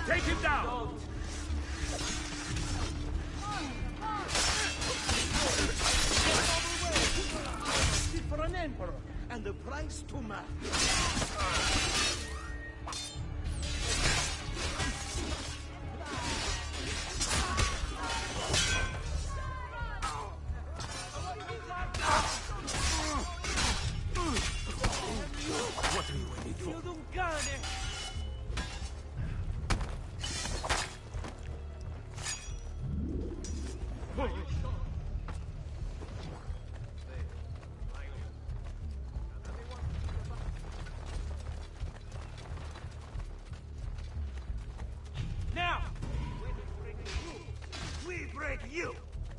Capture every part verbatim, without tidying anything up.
Take him down! For an emperor, and the price to match. What are you waiting for? Now! We break you!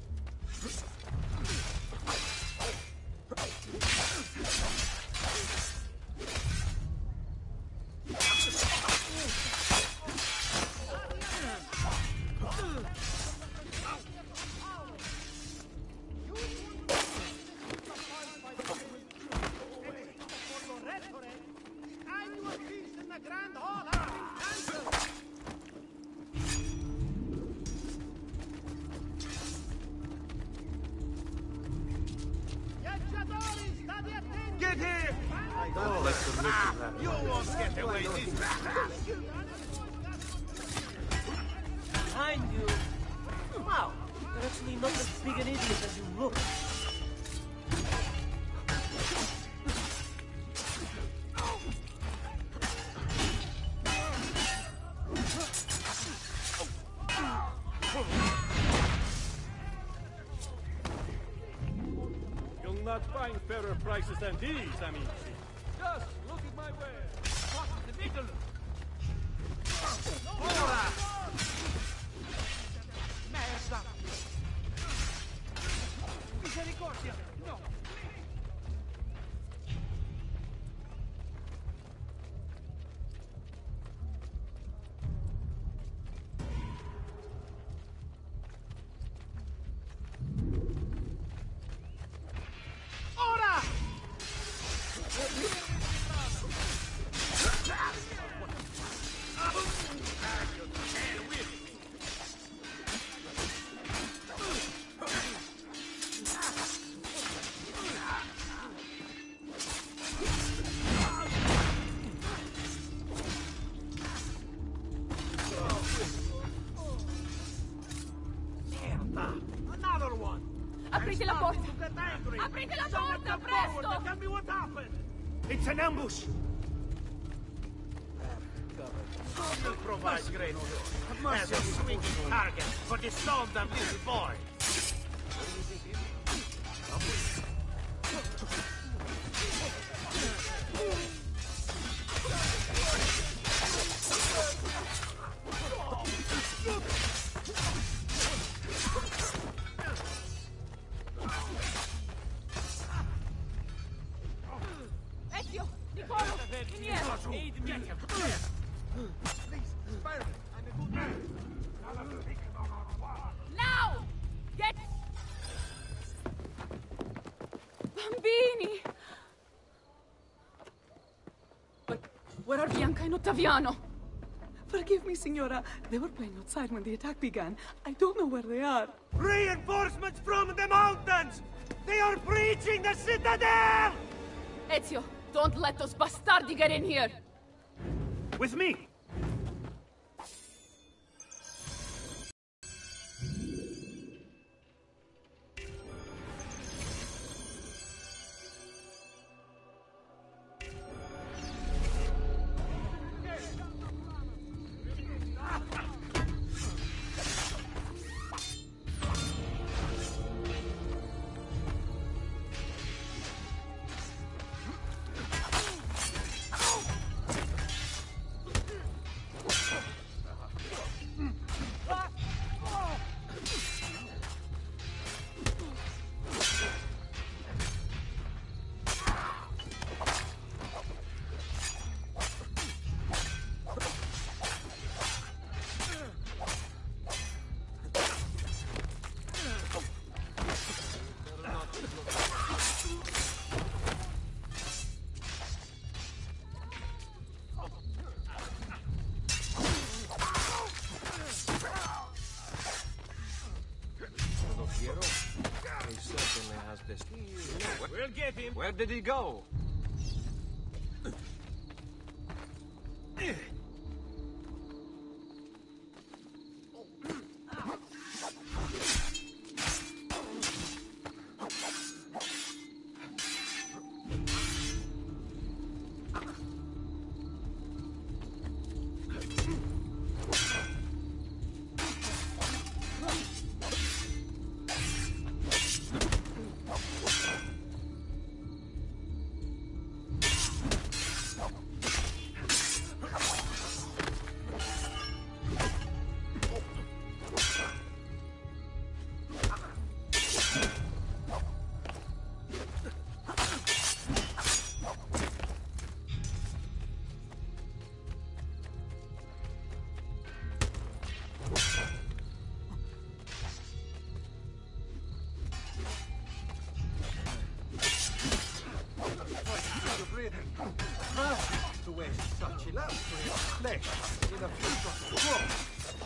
Get here! Don't let them make you that. You won't get away this time! Behind you! Wow, you're actually not as big an idiot as you look. You'll not find fairer prices than these, amici. Just look at my wares. What the middle? Ora! Merda! Misericordia! No! Ora! Another one! Aprite la porta! To get angry. Aprite la Someone porta, come forward presto! and tell me what happened! It's an ambush! Will provide great joy as a swinging target for the stone-dumb little boy. Ezio! Nicolo! Indietro! Aid me! Please, spare me. I'm a good man. Now! Get... Bambini! But where are Bianca and Ottaviano? Forgive me, Signora. They were playing outside when the attack began. I don't know where they are. Reinforcements from the mountains! They are breaching the citadel! Ezio, don't let those bastardi get in here! With me! this. We'll get him. Where did he go? To waste such illustrious flesh in a fruit of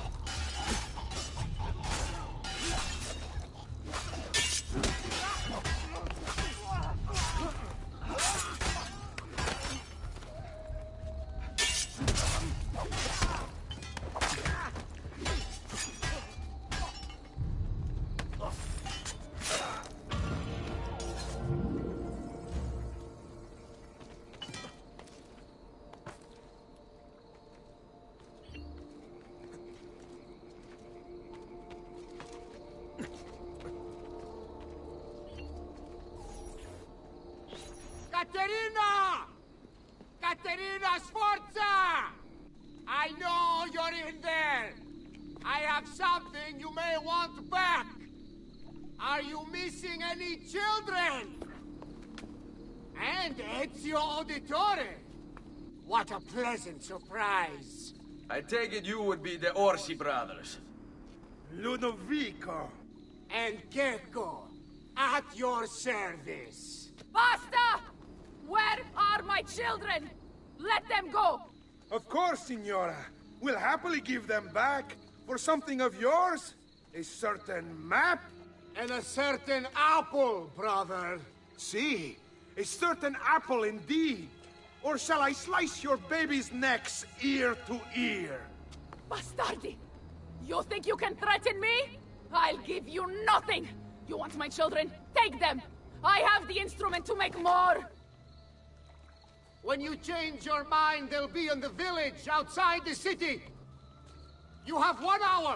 Caterina! Caterina Sforza! I know you're in there! I have something you may want back! Are you missing any children? And Ezio Auditore! What a pleasant surprise! I take it you would be the Orsi brothers. Ludovico. And Gecko, at your service! Basta! Where are my children? Let them go! Of course, Signora. We'll happily give them back for something of yours. A certain map. And a certain apple, brother. See, a certain apple indeed. Or shall I slice your baby's necks ear to ear? Bastardi! You think you can threaten me? I'll give you nothing! You want my children? Take them! I have the instrument to make more! When you change your mind, they'll be in the village outside the city. You have one hour.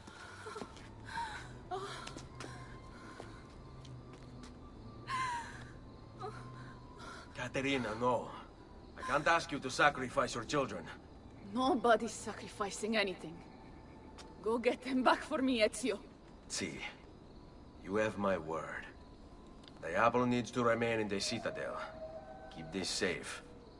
Caterina, no. I can't ask you to sacrifice your children. Nobody's sacrificing anything. Go get them back for me, Ezio. See, you have my word. The apple needs to remain in the Citadel. Keep this safe.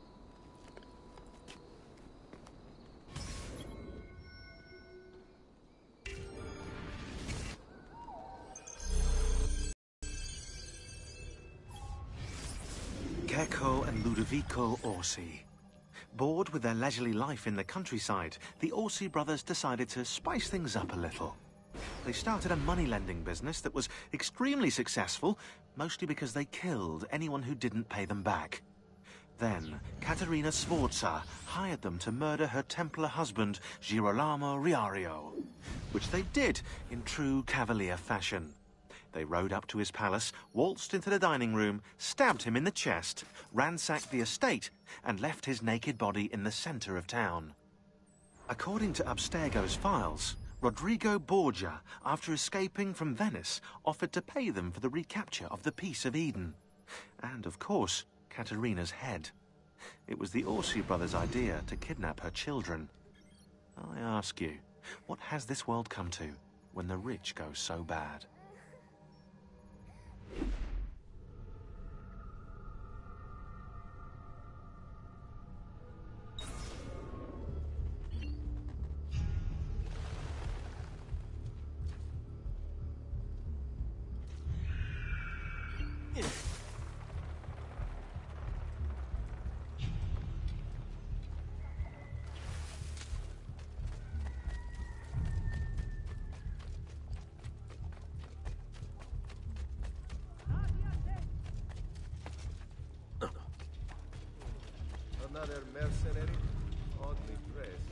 Gecko and Ludovico Orsi. Bored with their leisurely life in the countryside, the Orsi brothers decided to spice things up a little. They started a money-lending business that was extremely successful, mostly because they killed anyone who didn't pay them back. Then, Caterina Sforza hired them to murder her Templar husband, Girolamo Riario, which they did in true Cavalier fashion. They rode up to his palace, waltzed into the dining room, stabbed him in the chest, ransacked the estate, and left his naked body in the center of town. According to Abstergo's files, Rodrigo Borgia, after escaping from Venice, offered to pay them for the recapture of the Peace of Eden. And, of course, Caterina's head. It was the Orsi brothers' idea to kidnap her children. I ask you, what has this world come to when the rich go so bad? mercenary, oddly dressed.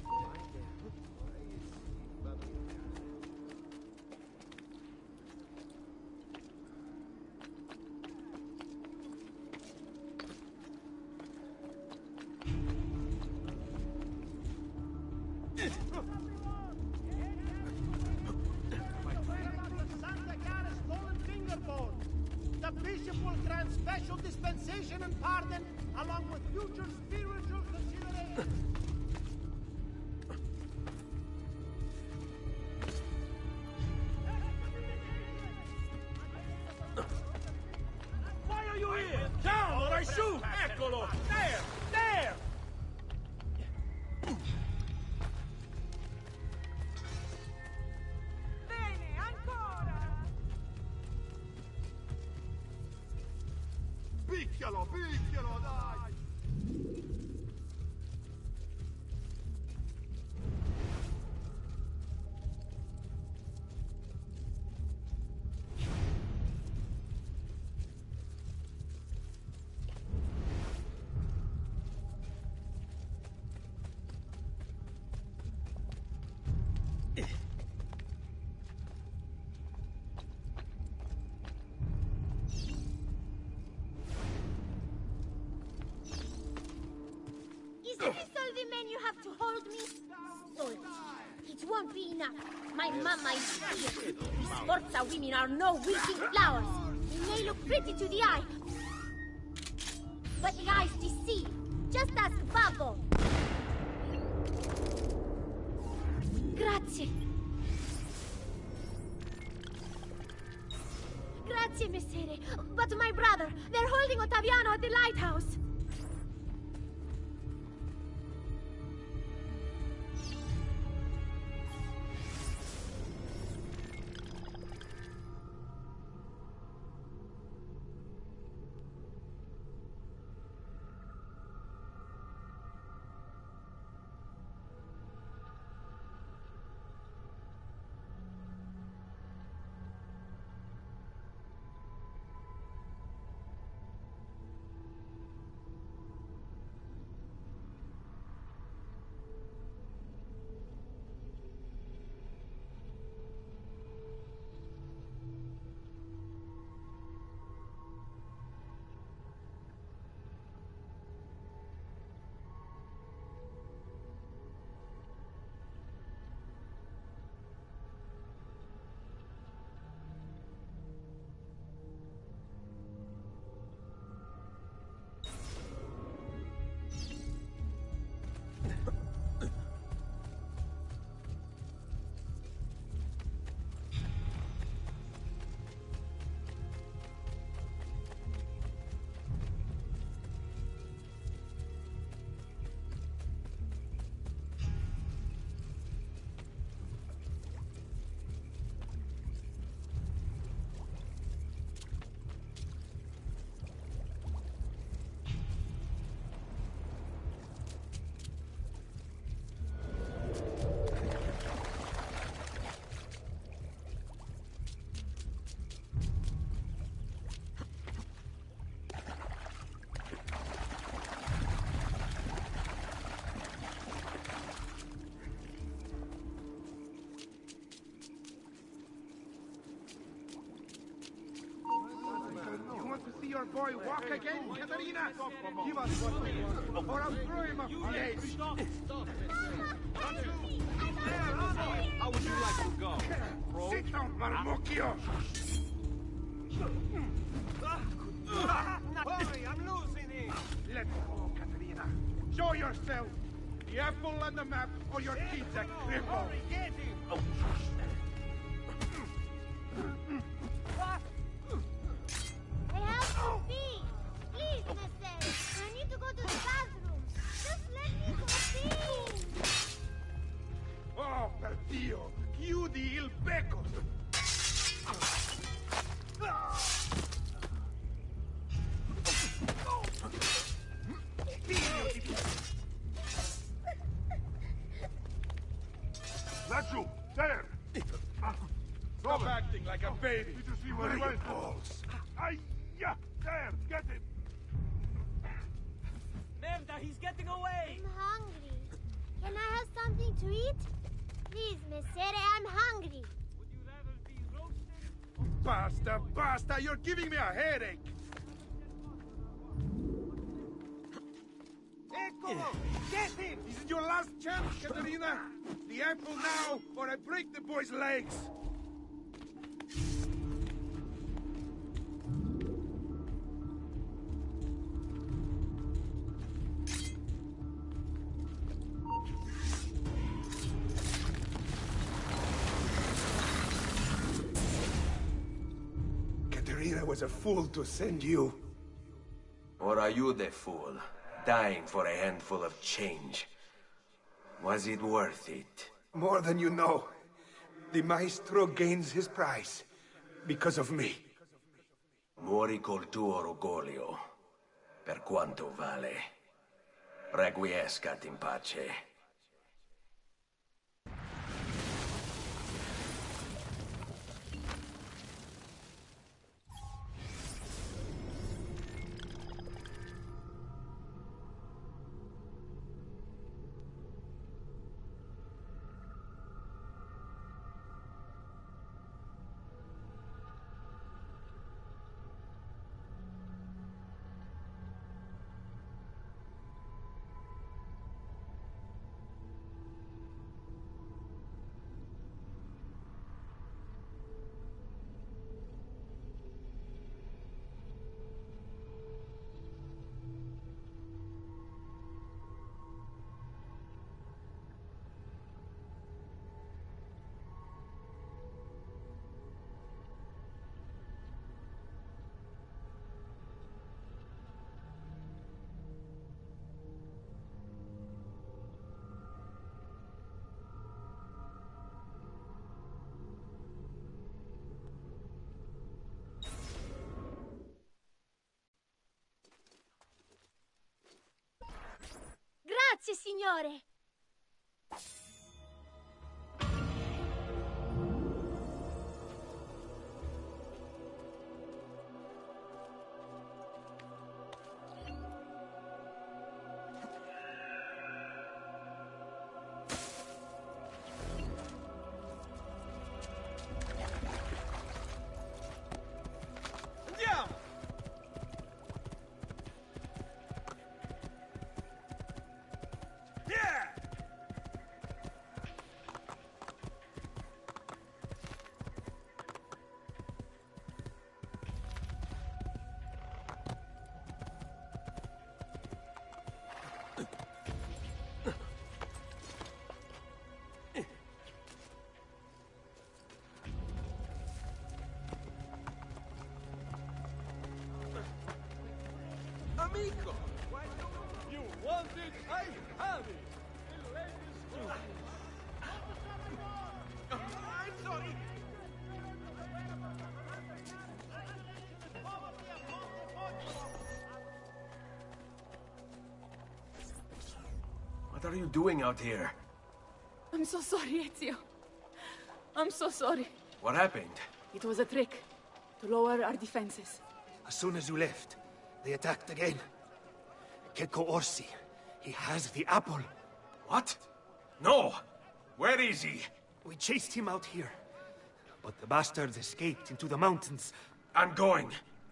The bishop will grant special dispensation and pardon, along with future spiritual considerations. Why are you here? Down or I shoot! Eccolo! There! There! Bene, ancora! Picchialo, picchialo, dai! Is this all the men you have to hold me? Oh, it won't be enough. My mama is here. These Sforza women are no wilting flowers. They may look pretty to the eye, but the eyes deceive. Just ask Babbo. Grazie. Grazie, Messere. But my brother, they're holding Ottaviano at the lighthouse. Your boy walk again, Caterina? Give us what we want, or I'll throw him off the edge. Stop! Stop! How would you like to go? Bro? Sit down, Marmocchio! Hurry, I'm losing it! Let's go, Caterina. Show yourself! The apple on the map, or your kid's a cripple! Hurry, get him! Oh. I have to pee! Please, Messere! I need to go to the bathroom! Just let me go pee! Oh, per Dio! Chiudi il becco! Laggiù! There! Stop acting like a baby! Did you see where he went? Balls! Aia! There! Get him! Merda! Basta, he's getting away! I'm hungry. Can I have something to eat? Please, Messere, I'm hungry. Would you rather be roasted? Basta, basta! You're giving me a headache! Eccolo! Get him! This is your last chance, Caterina! The apple now, or I break the boy's legs! Caterina was a fool to send you. Or are you the fool, dying for a handful of change? Was it worth it? More than you know. The maestro gains his prize because of me. Muori col tuo orgoglio, per quanto vale. Requiescat in pace. Grazie, signore. Amico! You want it? I have it! The latest news. I'm sorry! What are you doing out here? I'm so sorry, Ezio. I'm so sorry. What happened? It was a trick to lower our defenses. As soon as you left, they attacked again. Checco Orsi. He has the apple. What? No! Where is he? We chased him out here. But the bastards escaped into the mountains. I'm going.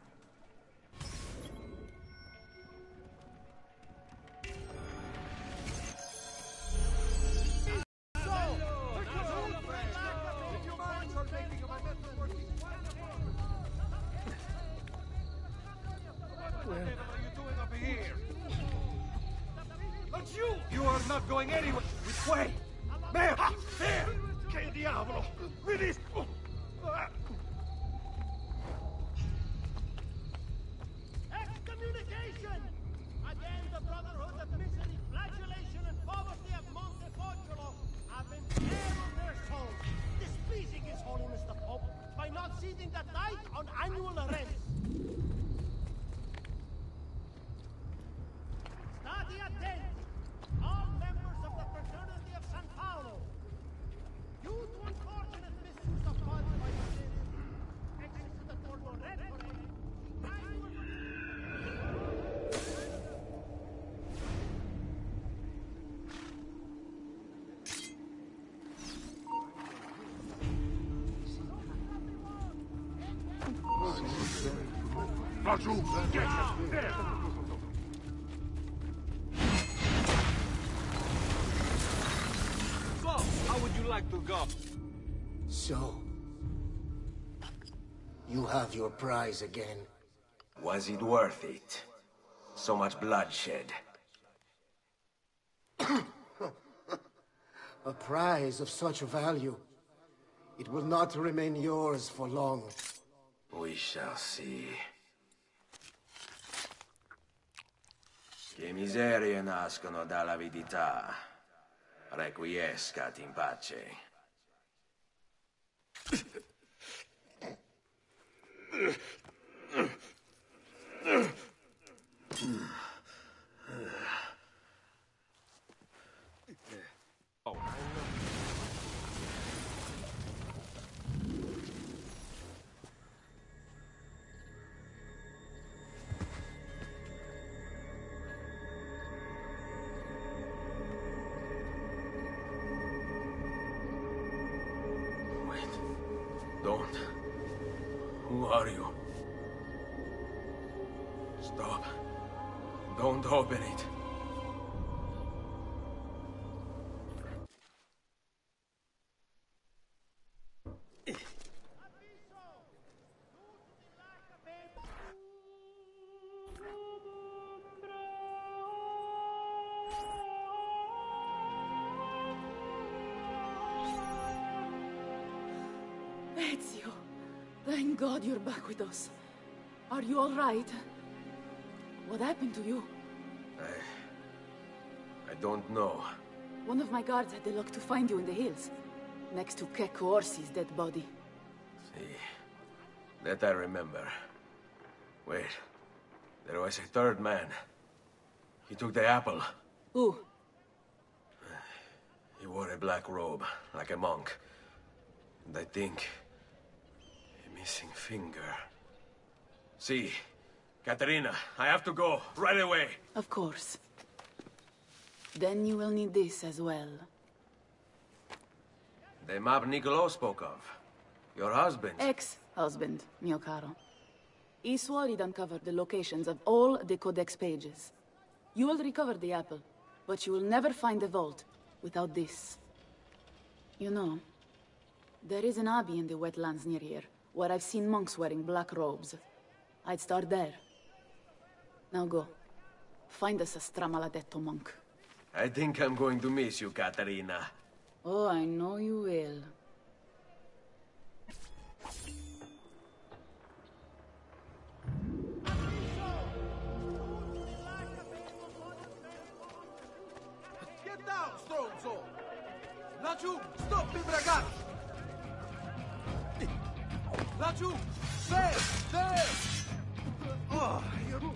You are not going anywhere. Which way? There! There! Che diavolo! Release! Excommunication! Again, the Brotherhood of Misery, Flagellation, and Poverty of Montefortolo have been bare on their souls, displeasing His Holiness the Pope by not seizing the tithe on annual rents. Stati attenti! All members of the Fraternity of San Paolo! Due to unfortunate misuse Laggiù, there! So, how would you like to go? So, you have your prize again. Was it worth it? So much bloodshed. A prize of such value. It will not remain yours for long. We shall see. Che miserie nascono dall'avidità. Requiescat in pace. Don't. Who are you? Stop. Don't open it. Ezio, thank God you're back with us. Are you all right? What happened to you? I... I don't know. One of my guards had the luck to find you in the hills, next to Keko Orsi's dead body. See, that I remember. Wait, there was a third man. He took the apple. Who? He wore a black robe, like a monk. And I think... a missing finger. See, Katerina, I have to go, right away. Of course. Then you will need this as well. The map Niccolo spoke of. Your husband. Ex-husband, mio caro. He swore he'd uncovered the locations of all the Codex pages. You will recover the apple, but you will never find the vault without this. You know, there is an abbey in the wetlands near here, where I've seen monks wearing black robes. I'd start there. Now go. Find us a Stramaladetto monk. I think I'm going to miss you, Katerina. Oh, I know you will. Get down, stronzo! Laggiù, stop him, ragazzi! Laggiù! There! There! Oh, you're...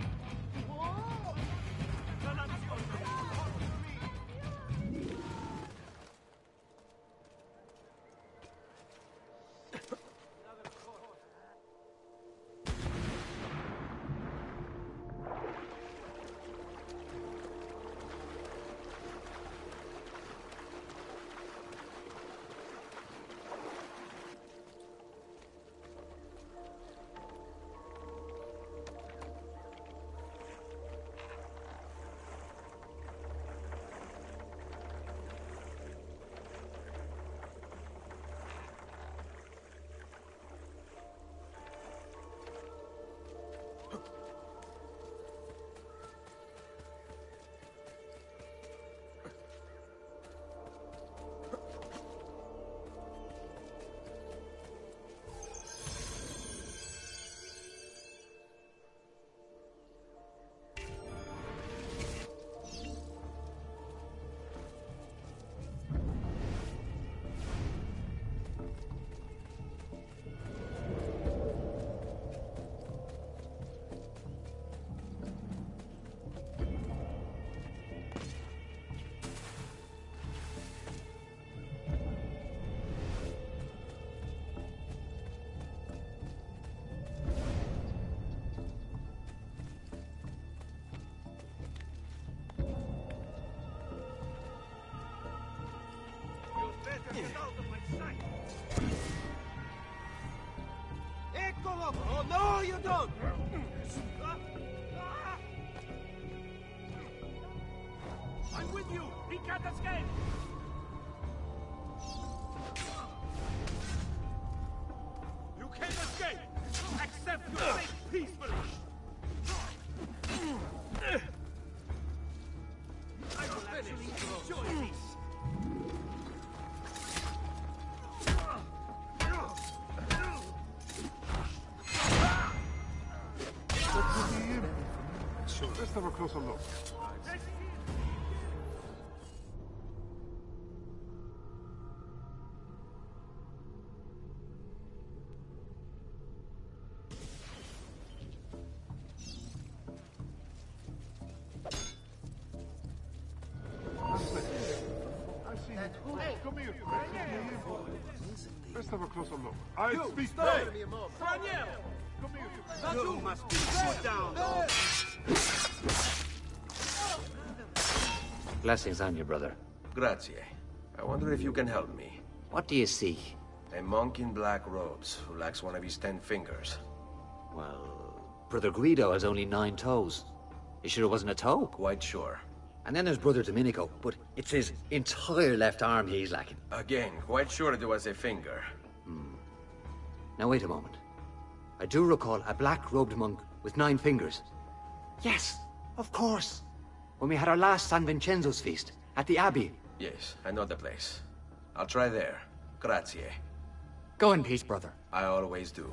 Eccolo! Oh, no, you don't! with you! He can't escape! You can't escape! Accept your fate peacefully! I will actually enjoy this! So let's have a closer look. Let's have a closer look. I You, speak. stop! Hey. Daniel! Come here. Not you! must be put down. Blessings on you, brother. Grazie. I wonder if you can help me. What do you seek? A monk in black robes who lacks one of his ten fingers. Well, Brother Guido has only nine toes. You sure it wasn't a toe? Quite sure. And then there's Brother Domenico, but it's his entire left arm he's lacking. Again, quite sure it was a finger. Hmm. Now wait a moment. I do recall a black-robed monk with nine fingers. Yes, of course. When we had our last San Vincenzo's feast at the Abbey. Yes, I know the place. I'll try there. Grazie. Go in peace, brother. I always do.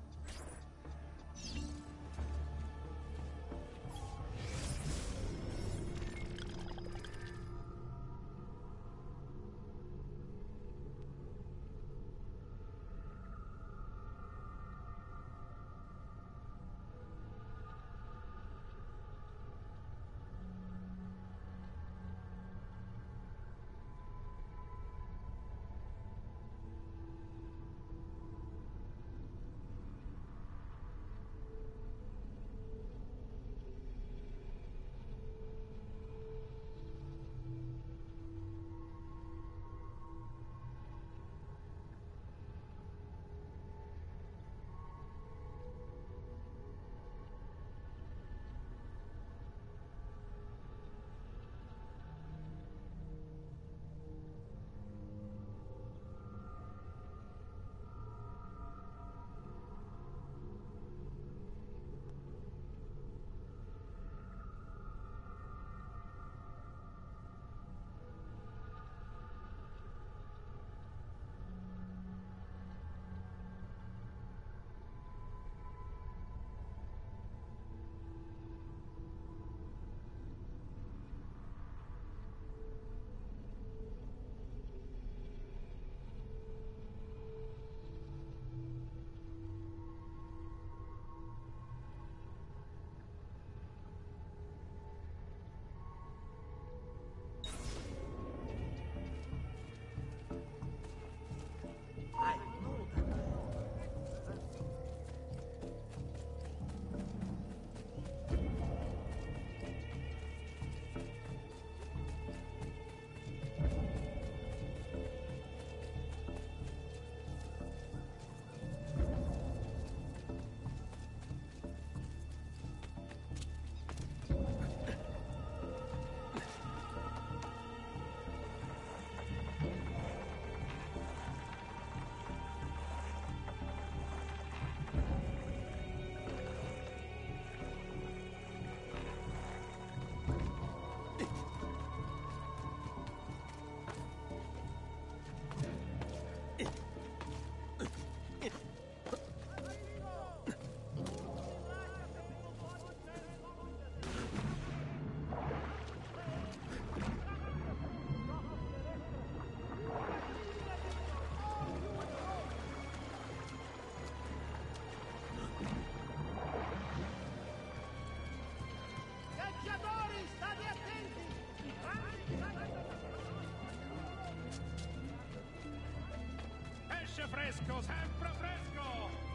Fresco, sempre fresco!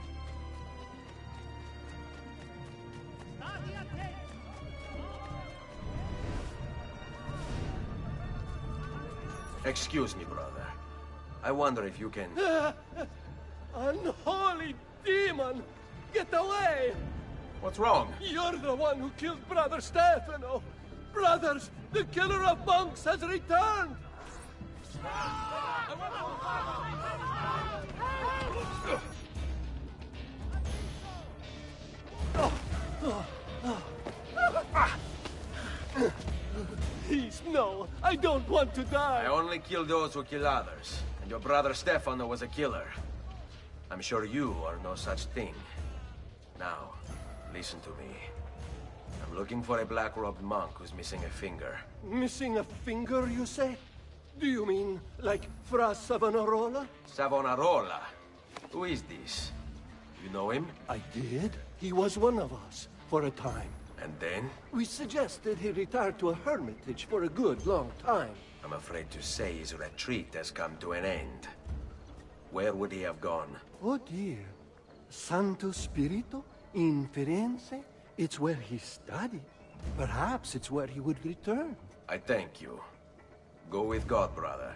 Stati attenti! Excuse me, brother. I wonder if you can... Unholy demon! Get away! What's wrong? You're the one who killed Brother Stefano! Brothers, the killer of monks has returned! Please, no. I don't want to die. I only kill those who kill others. And your brother Stefano was a killer. I'm sure you are no such thing. Now, listen to me. I'm looking for a black-robed monk who's missing a finger. Missing a finger, you say? Do you mean like Fra Savonarola? Savonarola? Who is this? You know him? I did. He was one of us, for a time. And then? We suggested he retire to a hermitage for a good long time. I'm afraid to say his retreat has come to an end. Where would he have gone? Oh dear. Santo Spirito? In Firenze? It's where he studied. Perhaps it's where he would return. I thank you. Go with God, brother.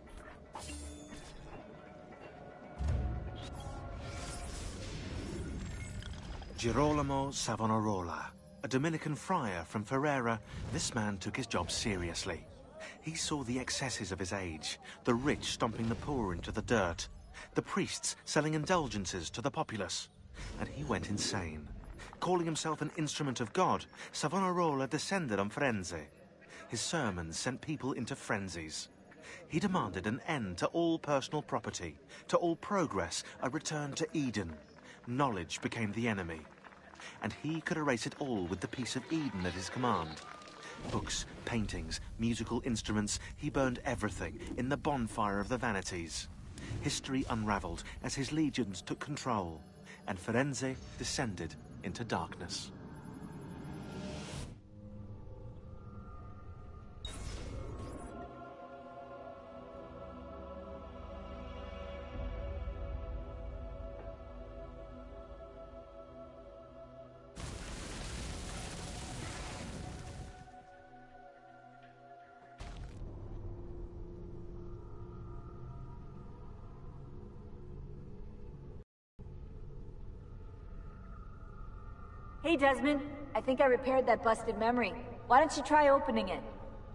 Girolamo Savonarola, a Dominican friar from Ferrara, this man took his job seriously. He saw the excesses of his age, the rich stomping the poor into the dirt, the priests selling indulgences to the populace, and he went insane. Calling himself an instrument of God, Savonarola descended on Firenze. His sermons sent people into frenzies. He demanded an end to all personal property, to all progress, a return to Eden. Knowledge became the enemy, and he could erase it all with the peace of Eden at his command. Books, paintings, musical instruments, he burned everything in the bonfire of the vanities. History unraveled as his legions took control, and Firenze descended into darkness. Hey, Desmond. I think I repaired that busted memory. Why don't you try opening it?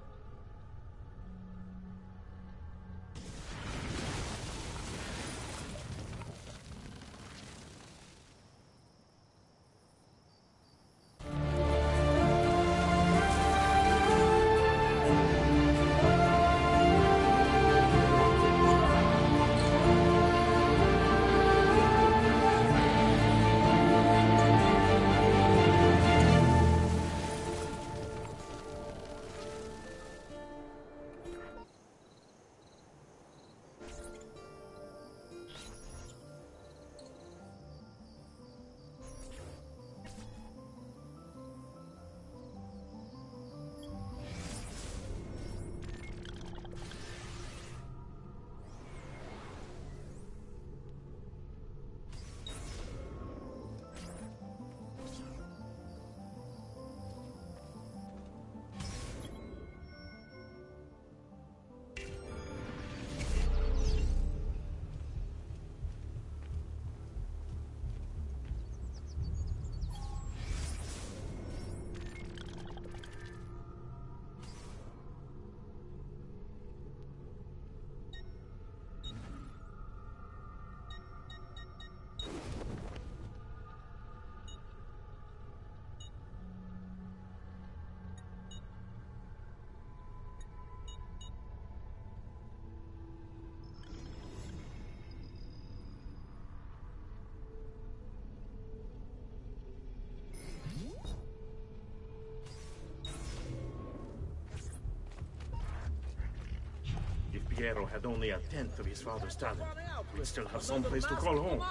Piero had only a tenth of his father's talent, he'd still have some place to call home.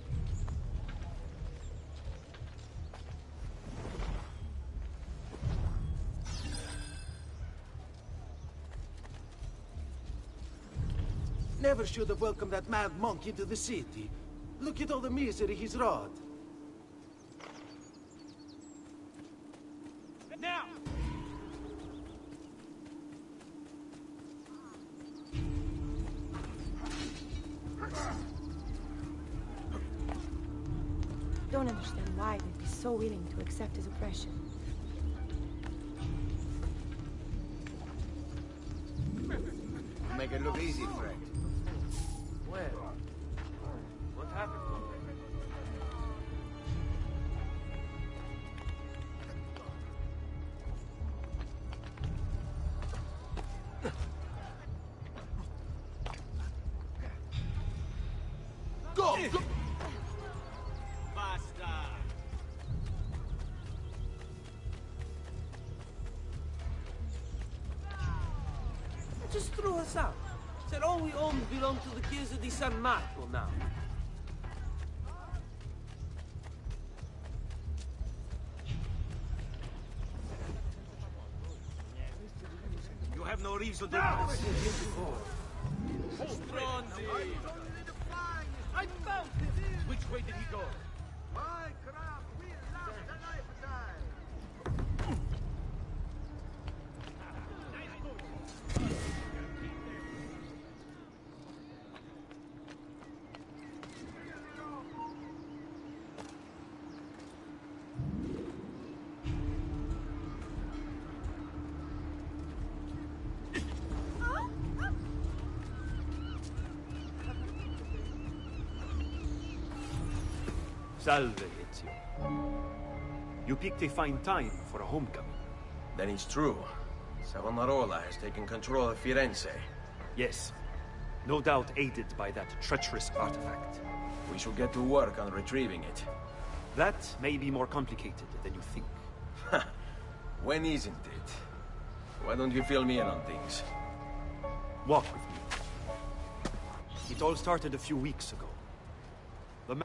Never should have welcomed that mad monk into the city. Look at all the misery he's wrought. Now! Don't understand why they'd be so willing to accept his oppression. Make it look easy, friend. Where? What happened? Go! Go! Basta! Just threw us out. Said all we own belong to the Chiesa di San Marco now. You have no reason to no! Stronzi! I found it! Which way did he go? My craft will last a lifetime! Salve, Ezio. You picked a fine time for a homecoming. Then it's true. Savonarola has taken control of Firenze. Yes. No doubt aided by that treacherous artifact. We should get to work on retrieving it. That may be more complicated than you think. When isn't it? Why don't you fill me in on things? Walk with me. It all started a few weeks ago. The ma-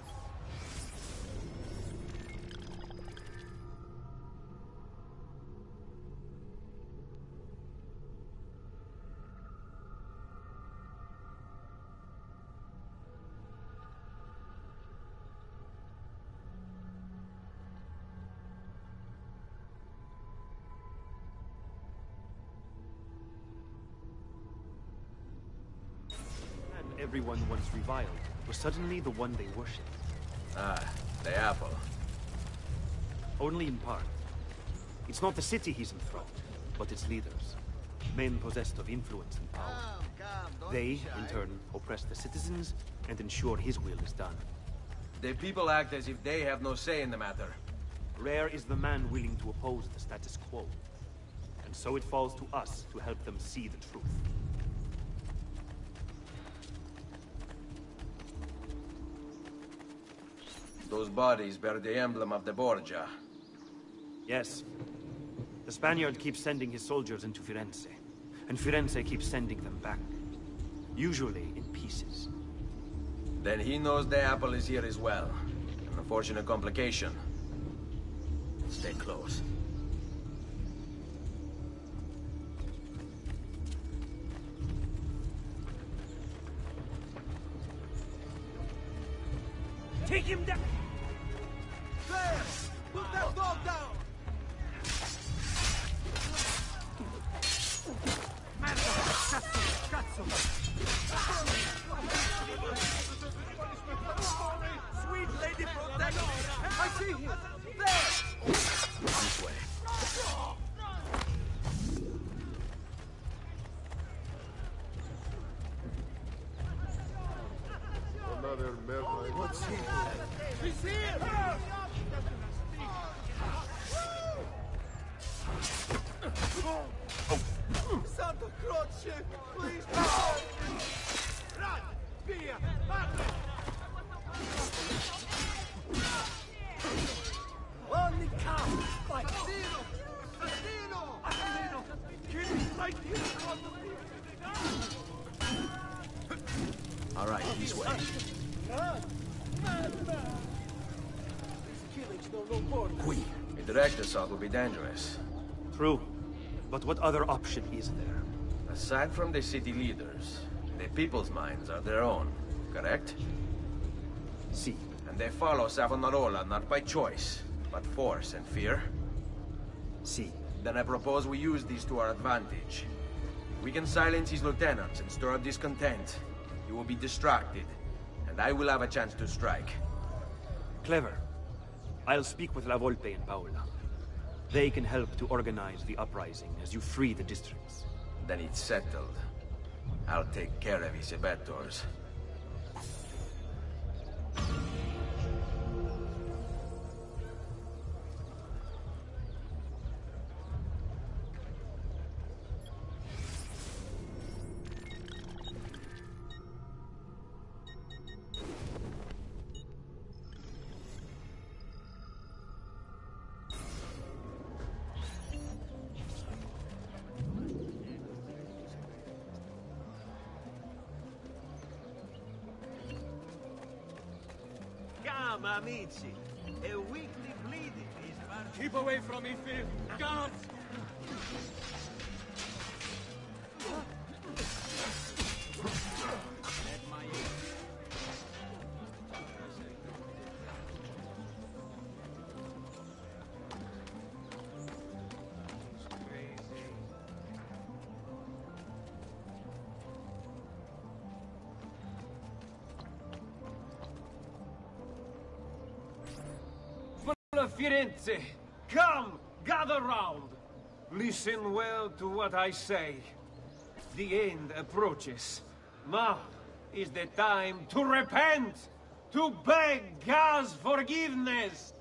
everyone once reviled was suddenly the one they worshipped. Ah, the apple. Only in part. It's not the city he's enthralled, but its leaders. Men possessed of influence and power. They, in turn, oppress the citizens and ensure his will is done. The people act as if they have no say in the matter. Rare is the man willing to oppose the status quo. And so it falls to us to help them see the truth. Those bodies bear the emblem of the Borgia. Yes. The Spaniard keeps sending his soldiers into Firenze, and Firenze keeps sending them back. Usually in pieces. Then he knows the apple is here as well. An unfortunate complication. Stay close. Take him down! There! Put that dog down! Merda! Cazzo! Cazzo! Sweet lady protect! I see him! There! This way. Another merda. What's he? He's here! Santa Croce! Please! Run! Via! Only cow! Like Zero! Zero! Zero! Kill him right here across the field! All right, this way. Qui. A direct assault would be dangerous. True. But what other option is there? Aside from the city leaders, the people's minds are their own, correct? Si. And they follow Savonarola not by choice, but force and fear? Si. Then I propose we use these to our advantage. We can silence his lieutenants and stir up discontent. He will be distracted, and I will have a chance to strike. Clever. I'll speak with La Volpe and Paola. They can help to organize the uprising as you free the districts. Then it's settled. I'll take care of his abettors. Come, amici. A weekly bleeding is far... Keep away from me, Phil. Guards! Firenze, come, gather round. Listen well to what I say. The end approaches. Now is the time to repent, to beg God's forgiveness.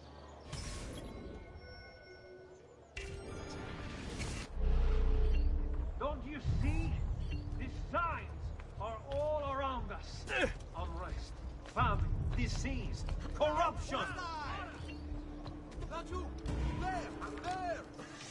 Don't you see? The signs are all around us. Unrest, famine, disease, corruption. Not you! There! There!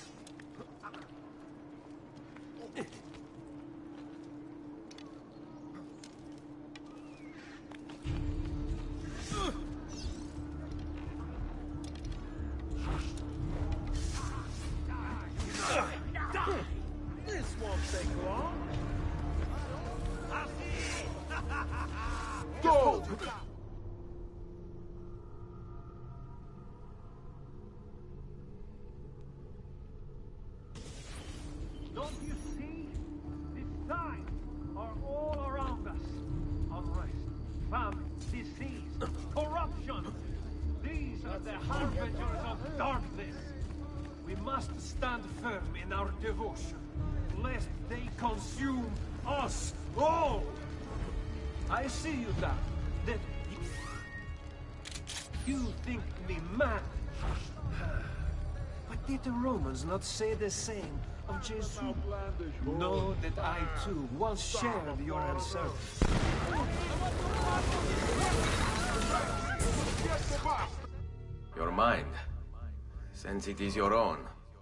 This won't take long. Go! Don't you see? The signs are all around us. Unrest, famine, disease, corruption. These are the harbingers of darkness. We must stand firm in our devotion, lest they consume us all. I see you now. That you think me mad. But did the Romans not say the same of Jesus? Know that I too once shared your uncertainty. Your mind, since it is your own.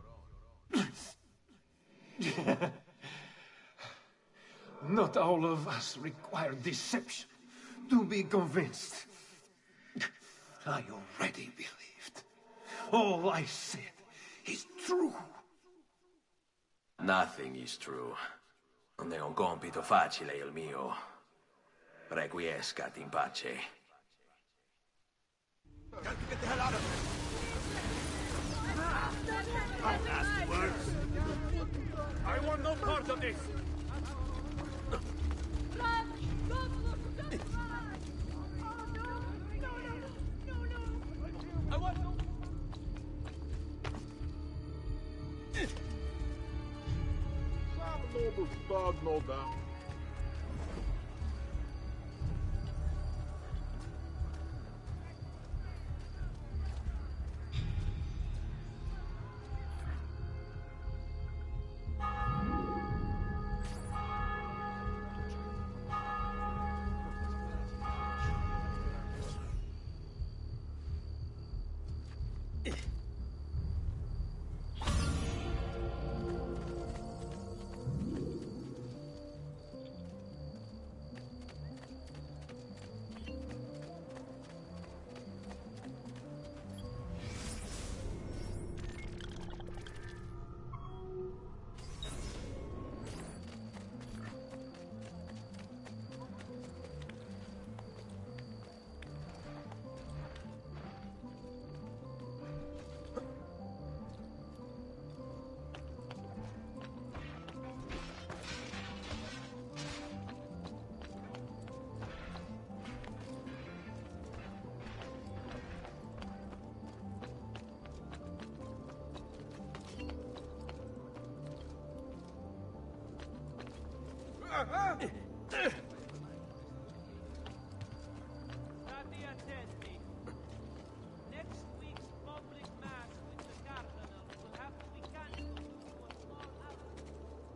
Not all of us require deception to be convinced. I already believed. All I said is true. Nothing is true. Non è un compito facile il mio. Requiescat in pace. Got to get the hell out of here! Last words. I want no part of this. I want to... Some noble thug, no doubt. Stati attenti. Next week's public mass with the Cardinal will have to be cancelled due to a small accident.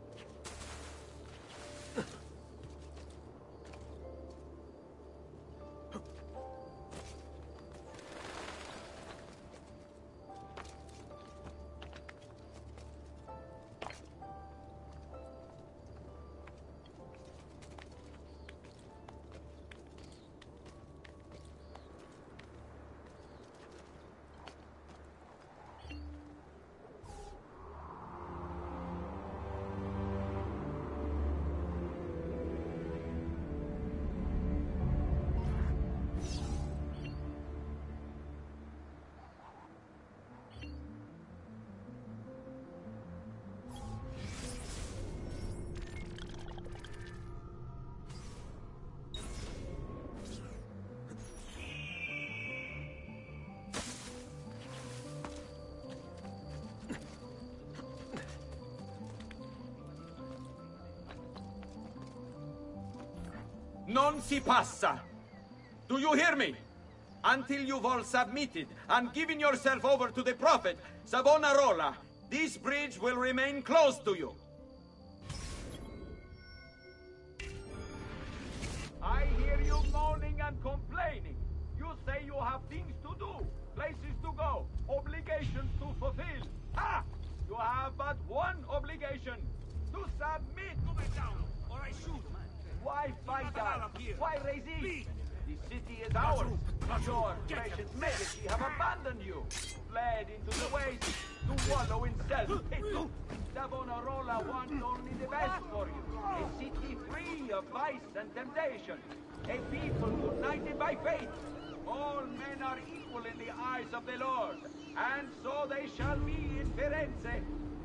Non si passa! Do you hear me? Until you've all submitted and given yourself over to the Prophet, Savonarola, this bridge will remain closed to you. I hear you moaning and complaining. You say you have things to do, places to go, obligations to fulfill. Ah! You have but one obligation, to submit. Or I shoot. Why fight us? Why resist? The city is ours. Your precious Medici have abandoned you, fled into the waste to wallow in self-pity. Savonarola wants only the best for you. A city free of vice and temptation. A people united by faith. All men are equal in the eyes of the Lord, and so they shall be in Firenze.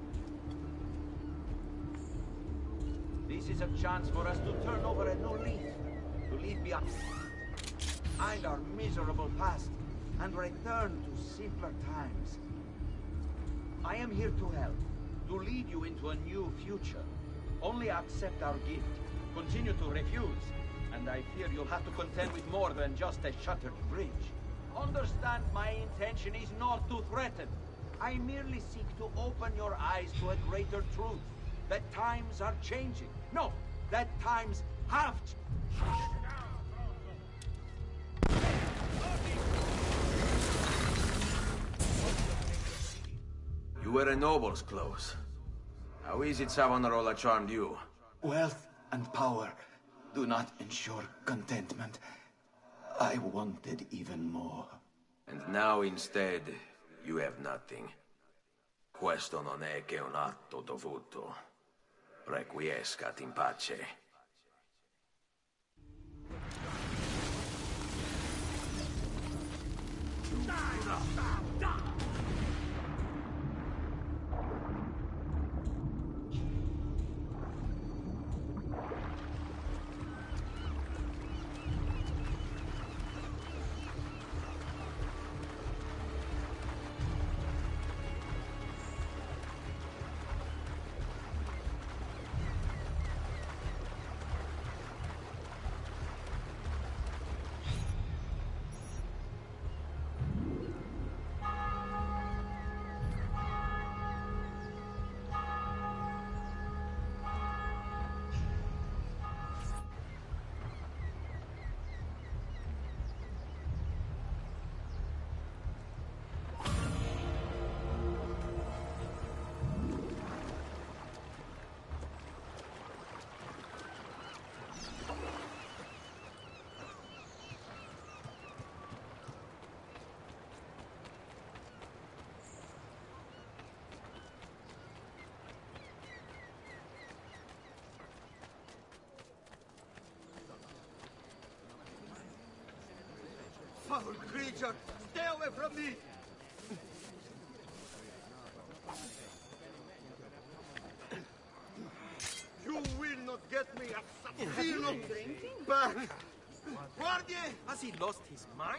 This is a chance for us to turn over a new leaf, to leave behind our miserable past and return to simpler times. I am here to help, to lead you into a new future. Only accept our gift, continue to refuse, and I fear you'll have to contend with more than just a shattered bridge. Understand my intention is not to threaten. I merely seek to open your eyes to a greater truth. That times are changing. No, that times have changed. You wear a noble's clothes. How is it Savonarola charmed you? Wealth and power do not ensure contentment. I wanted even more. And now instead, you have nothing. Questo non è che un atto dovuto. Requiescat in pace. Foul creature! Stay away from me! You will not get me, assassino! Back! Guardie! Has he lost his mind?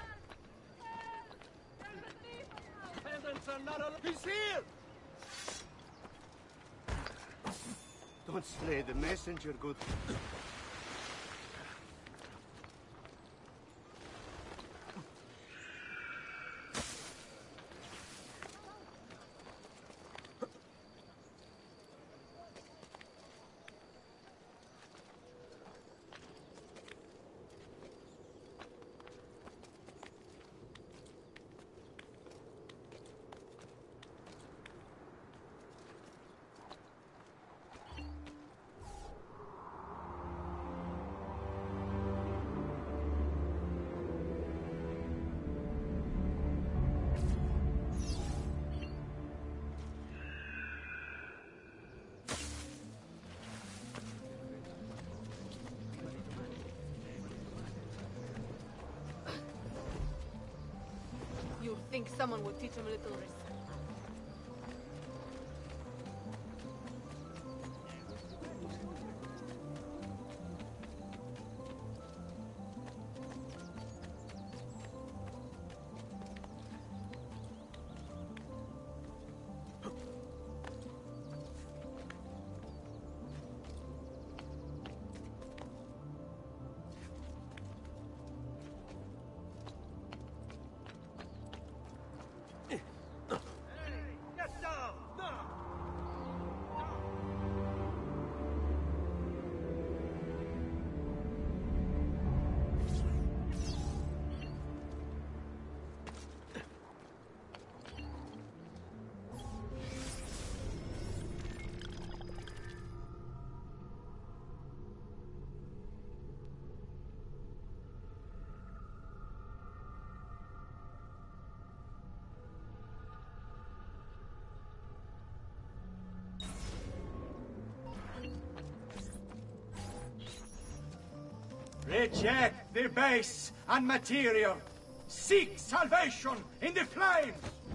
Peasants are not allowed. He's here! Don't slay the messenger, good. think someone would teach him a little respect. Reject the base and material. Seek salvation in the flames.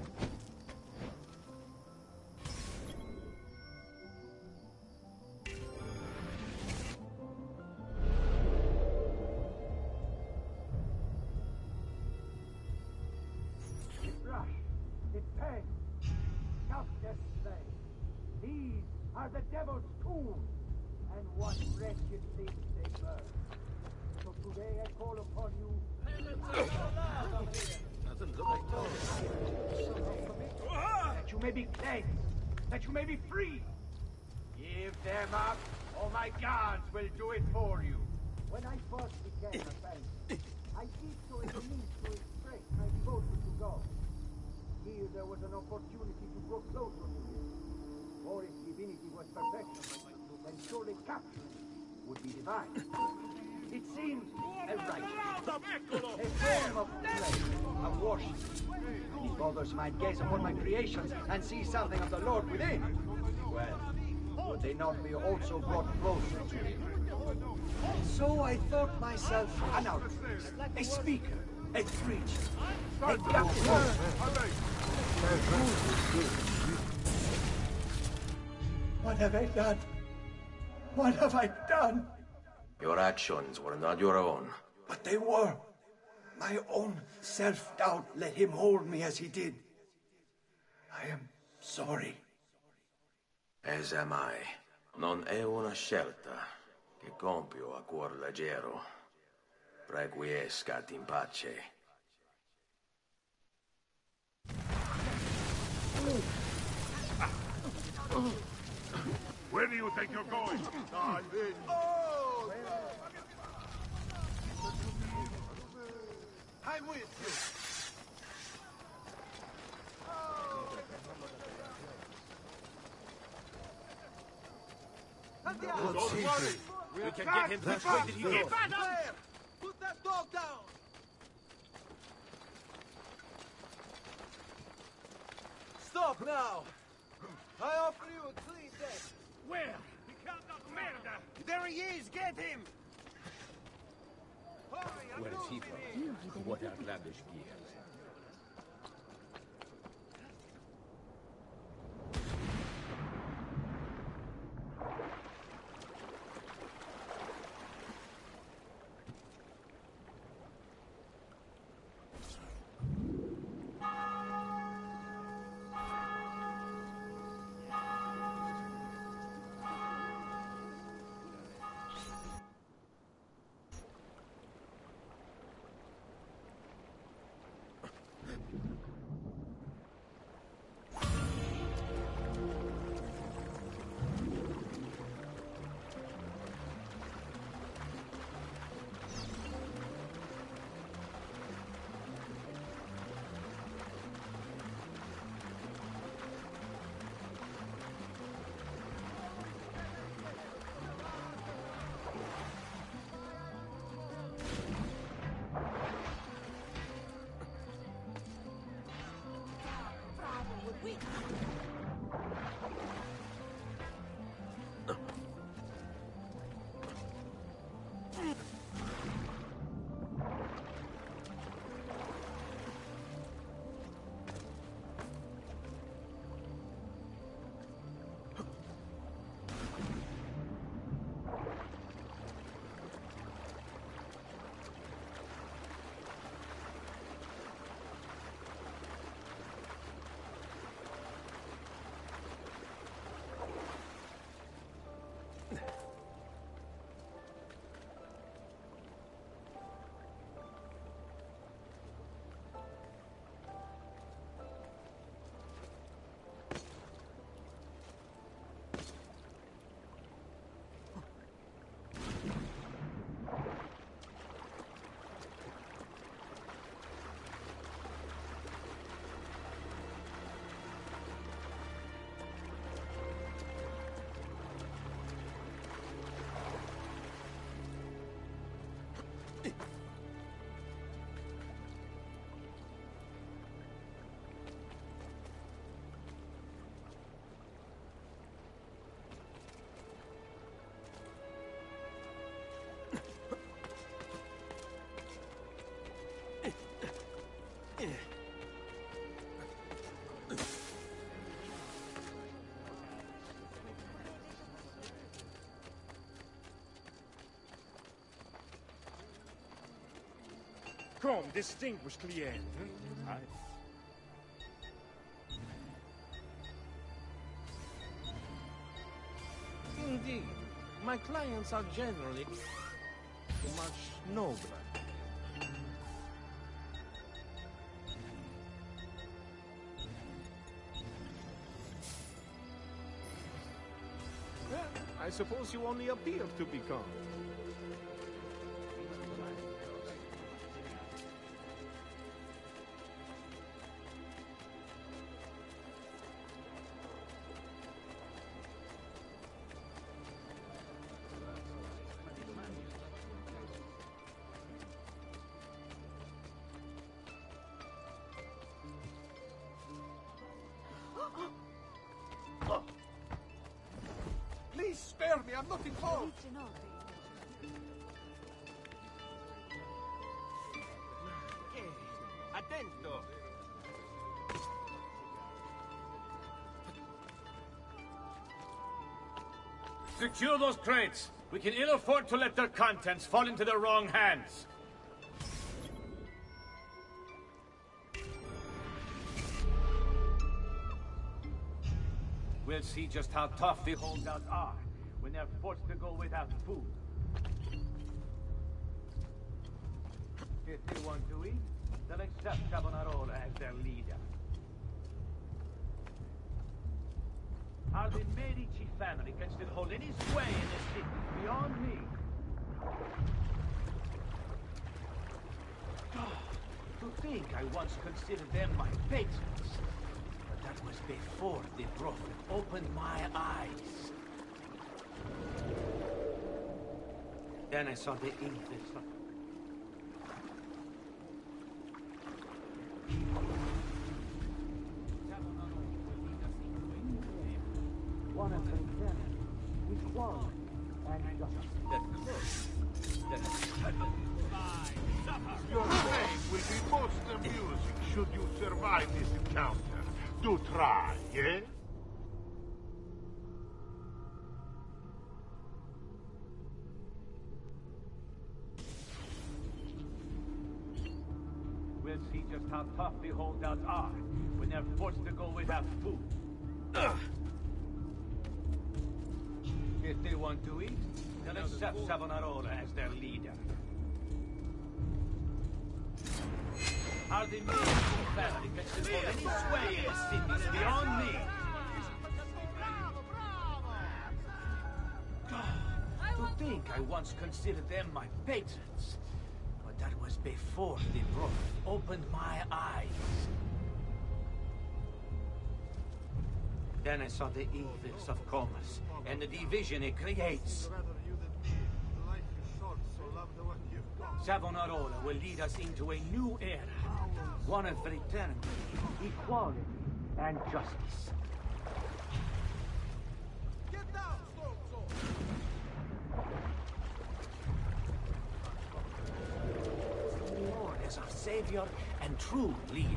It's rush. It's pain. Countless slain. These are the devil's tools, and what wretched things they burn. So today I call upon you. Doesn't look like that you may be cleansed, that you may be free. Give them up, or my gods will do it for you. When I first became a saint, I did so as a means to express my devotion to God. Here there was an opportunity to grow closer to Him. For if divinity was perfection, then surely capturing it would be divine. It seems a right, a form of play, of worship. If others might gaze upon my creations and see something of the Lord within, well, would they not be also brought closer to Him? So I thought myself an outcast, a speaker, a preacher, a doctor. What have I done? What have I done? Your actions were not your own. But they were. My own self-doubt let him hold me as he did. I am sorry. As am I. Non è una scelta che compio a cuor leggero. Requiescat in pace. Where do you think you're going? I'm in. Oh! I'm with you. Don't worry. We can get him which way did he get? Put that dog down! Stop now! I offer you a clean death. Where? Merda! There he is! Get him! Where is he from? What outlandish gear? Welcome, distinguished client. I... Indeed, my clients are generally much nobler. Well, I suppose you only appear to be calm. Please spare me, I'm not involved. Attento! Secure those crates. We can ill afford to let their contents fall into the wrong hands. We'll see just how tough the holdouts are when they're forced to go without food. If they want to eat, they'll accept Savonarola as their leader. How the Medici family can still hold any sway in this city beyond me. To think I once considered them my patrons. But that was before the Prophet opened my eyes. Then I saw the evils of... One of them is one and just Your fate will be most amusing should you survive this encounter. Do try, eh? We'll see just how tough the holdouts are when they're forced to go without food. Ugh. If they want to eat, they'll accept Savonarola as their leader. How the Medici family can still hold any sway in the city is beyond me. To think I once considered them my patrons. But that was before the Prophet opened my eyes. Then I saw the evils of commerce and the division it creates. Savonarola will lead us into a new era. One of fraternity, equality, and justice. Get down, Stormsword! The Lord is our savior and true leader.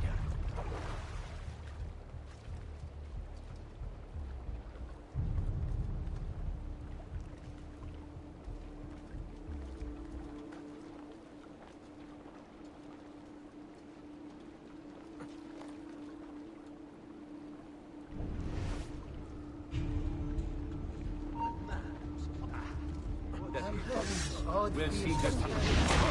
We'll see just how...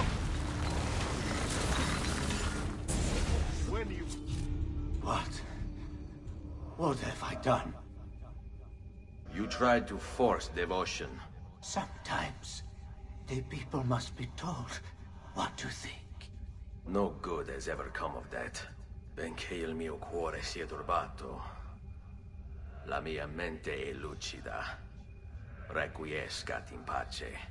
When you... What? What have I done? You tried to force devotion. Sometimes, the people must be told what to think. No good has ever come of that. Benché il mio cuore sia turbato, la mia mente è lucida. Requiescat in pace.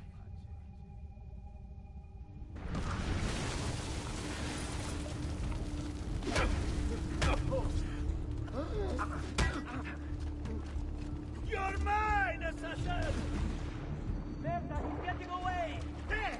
You're mine, assassin! Merda, he's getting away! There!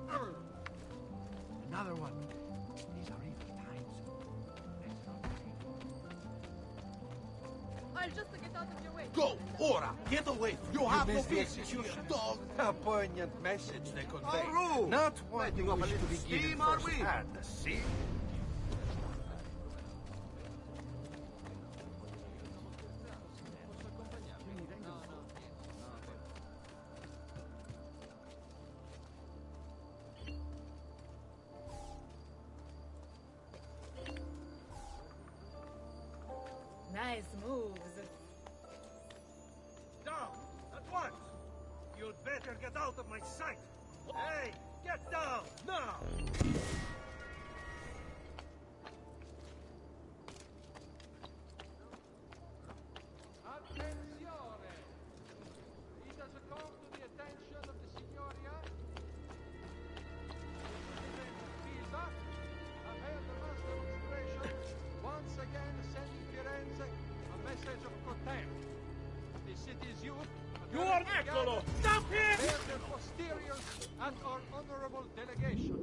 Another one. These are evil times. I'll just get out of your way. Go, ora! Get away! You, You have no missed the business, you dog! A poignant message they convey. How rude! Not one Letting you off a wish to little be given steam, are first we? hand, see? Nice moves. Down! At once! You'd better get out of my sight! Hey! Get down! Now! Attenzione! It has come to the attention of the Signoria. Pisa, I've held a mass demonstration, once again sending Firenze a message of contempt. The city's youth You are Eccolo! Stop him! bear their posteriors at our honorable delegation.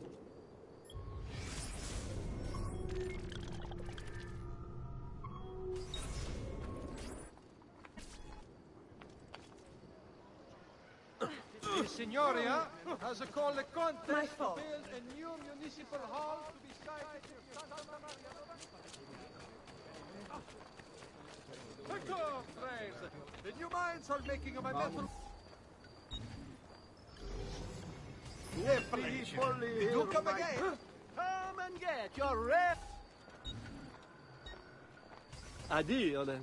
The Signoria has called a contest to build a new municipal hall to be sited in Santa Maria. Come, friends! The new mines are making of my metal. Did you come again? Come and get your rep. Addio, then.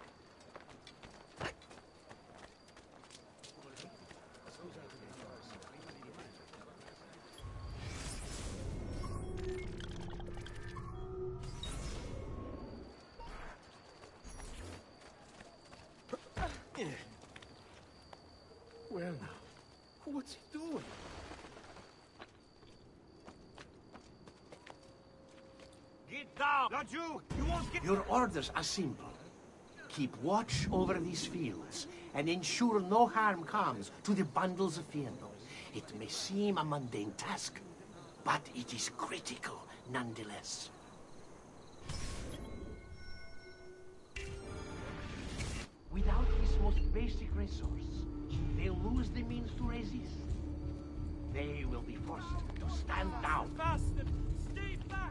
Well now, what's he doing? Get down! Not you! You won't get... Your orders are simple. Keep watch over these fields and ensure no harm comes to the bundles of Fiendo. It may seem a mundane task, but it is critical nonetheless. Without this most basic resource, they'll lose the means to resist. They will be forced to stand down. Faster! Stay back!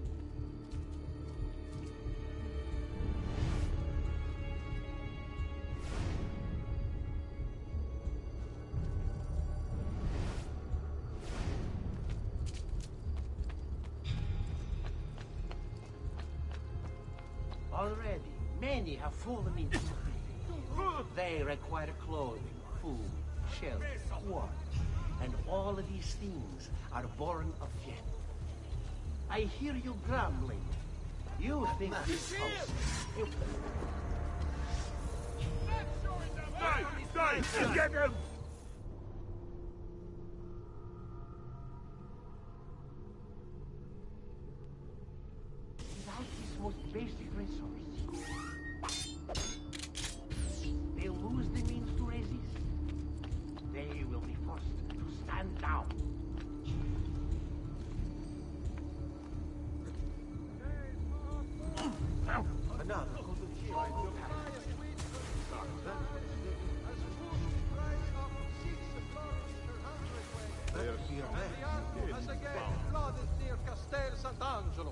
Already, many have fallen into line. They require clothing, food, shelter, water, and all of these things are born of Yen. I hear you grumbling. You think this house... Die! Die! Get him! Without this most basic resource, they'll lose the means to resist. They will be forced to stand down. Another. As again flooded near Castel Sant'Angelo.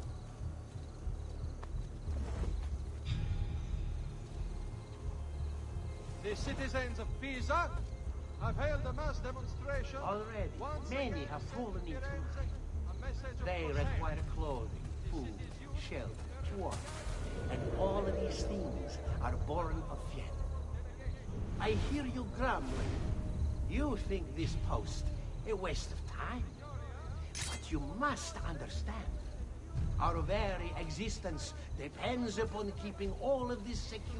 The citizens of Pisa have held a mass demonstration. Already, Once many again have sending fallen into Firenze line. a message of They contempt. require clothing, food, shelter, water, and all of these things are born of Yen. I hear you grumbling. You think this post a waste of time. But you must understand, our very existence depends upon keeping all of this secure.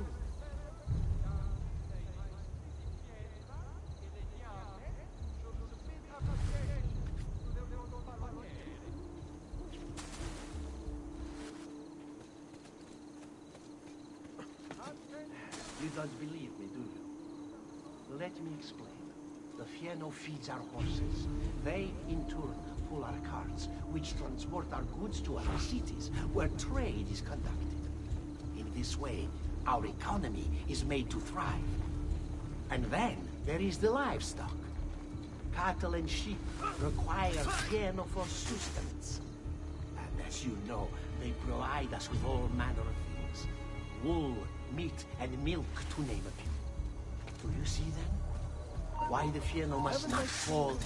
You don't believe me, do you? Let me explain. The Fieno feeds our horses. They, in turn, pull our carts, which transport our goods to other cities, where trade is conducted. In this way, our economy is made to thrive. And then, there is the livestock. Cattle and sheep require Fieno for sustenance. And as you know, they provide us with all manner of things. Wool, meat, and milk, to name a few. Do you see then? Why the Fieno must not fall.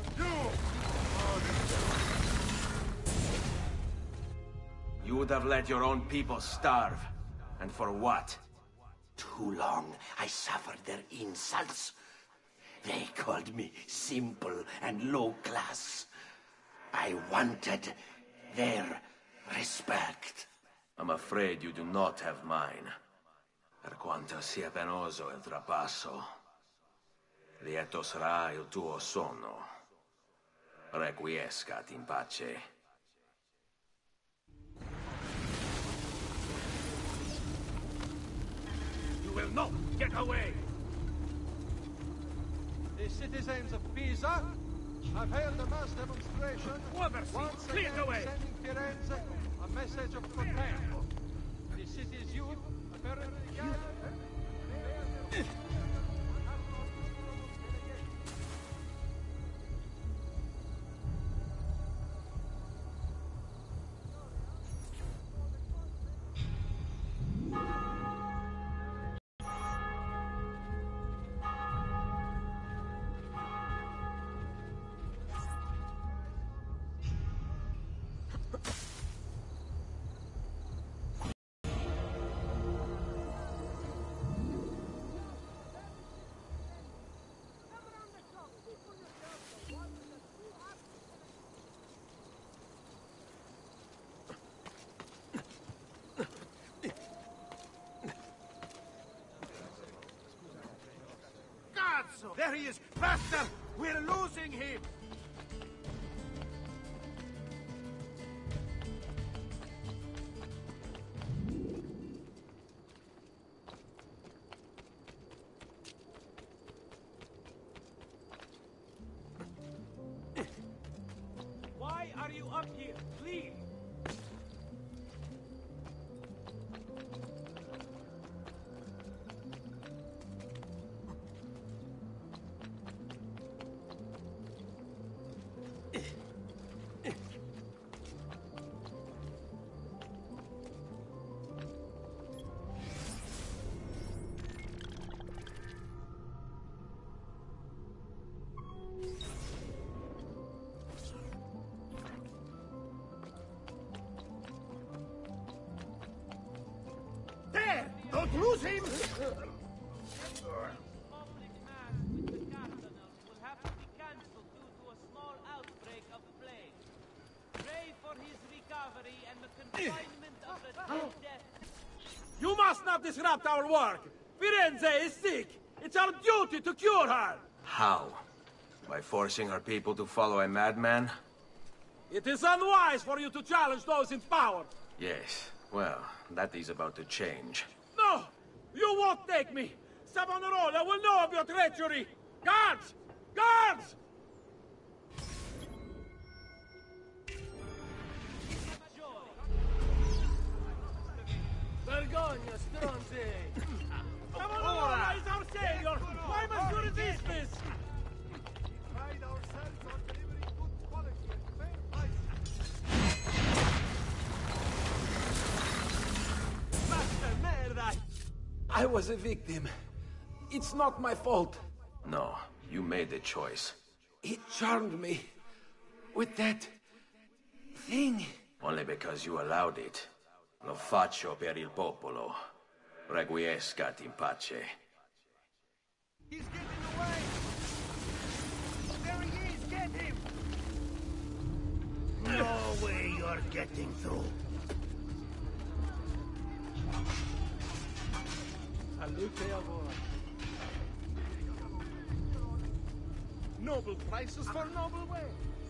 You would have let your own people starve. And for what? Too long I suffered their insults. They called me simple and low class. I wanted their respect. I'm afraid you do not have mine. Per quanto sia penoso il trapasso, lieto sarà il tuo sonno. Requiescat in pace. You will not get away! The citizens of Pisa have held a mass demonstration. Once again away. sending Firenze a message of protest. The city's youth apparently gathered. There he is! Faster! We're losing him! Why are you up here? Leave! Don't lose him! You must not disrupt our work! Firenze is sick! It's our duty to cure her! How? By forcing our people to follow a madman? It is unwise for you to challenge those in power! Yes, well, that is about to change. No! You won't take me! Savonarola will know of your treachery! Guards! Guards! Vergogna, stronzi! Savonarola is our savior! Why must you resist this? We pride ourselves on delivering good quality at fair prices. Master, merda! I was a victim. It's not my fault. No, you made the choice. He charmed me with that thing. Only because you allowed it. Lo faccio per il popolo. Requiescat in pace. He's getting away! There he is! Get him! No way you're getting through. Salute a voi. Noble prices for noble way.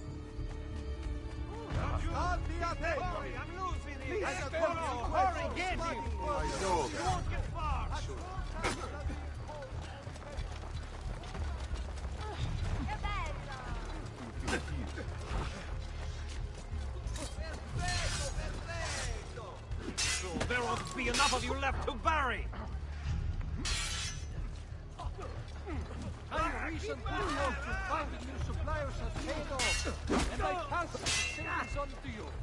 I'm losing it! Hurry, get him! You won't get far! So there ought to be enough of you left to bury! My recent work to finding new suppliers has paid off, and I pass the savings on to you.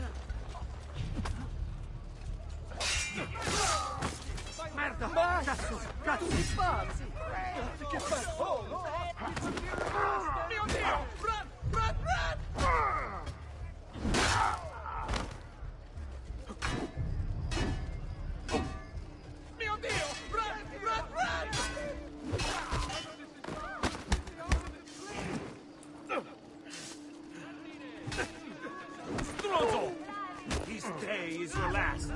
Merda! Cazzo! Cazzo di spazzi! Che fai? Oh, no! Mio Dio! Run! Run! Run! Mio Dio! Run! Run! Run! Stronzo! This day is your last.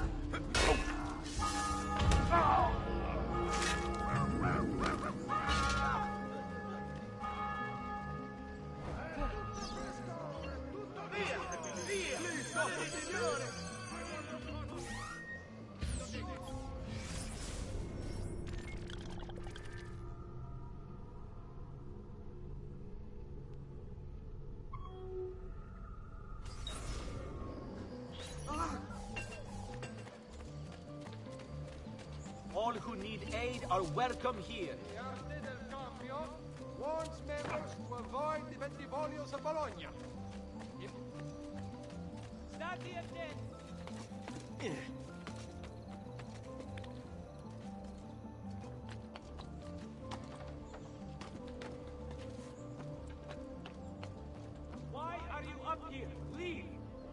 All who need aid are welcome here. The Arte del Cambio warns members to avoid the Bentivolios of Bologna. If Stati attenti. Why are you up here? Leave!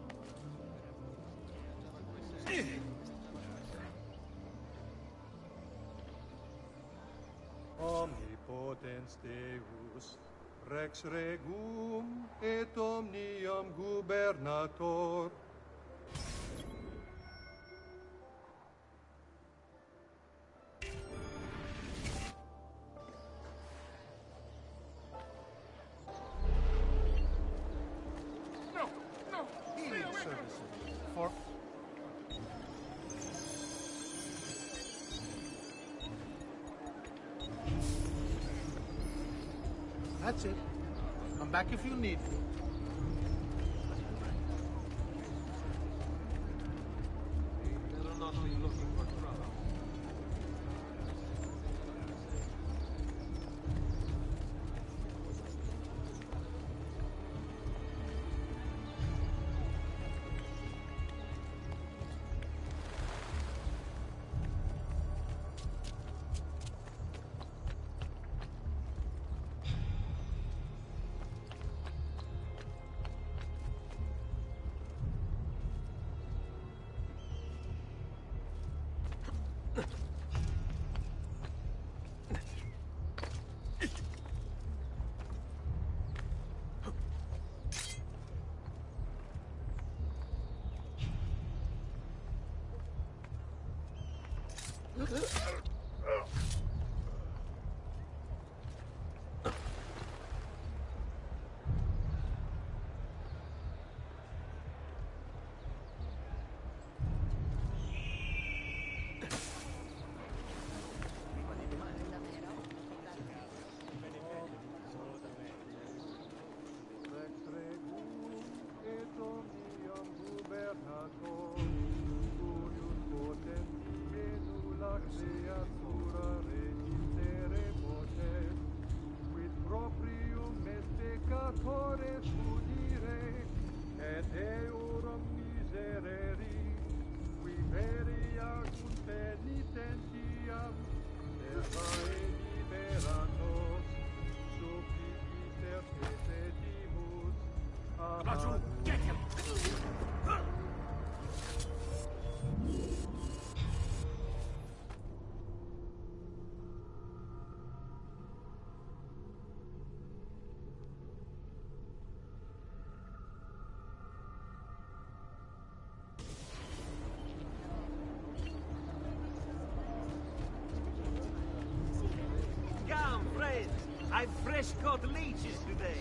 Omnipotens Deus, Rex Regum et omnium gubernator. No! No! Healing services for... That's it. Come back if you need me. Better not be looking for trouble. Get him! Come, friends. I've fresh caught leeches today.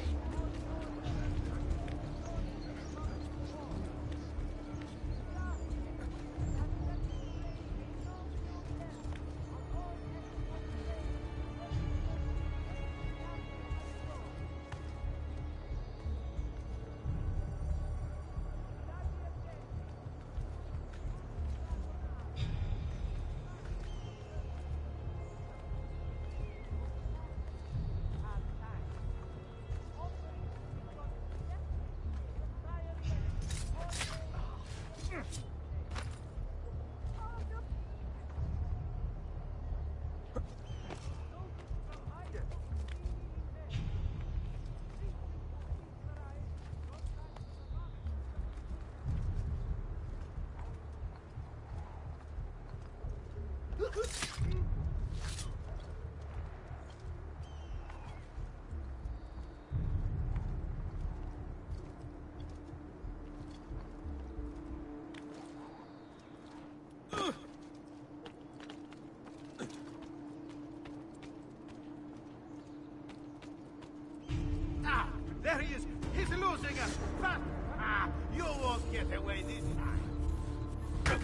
using us! Fast! Ah, you won't get away this time!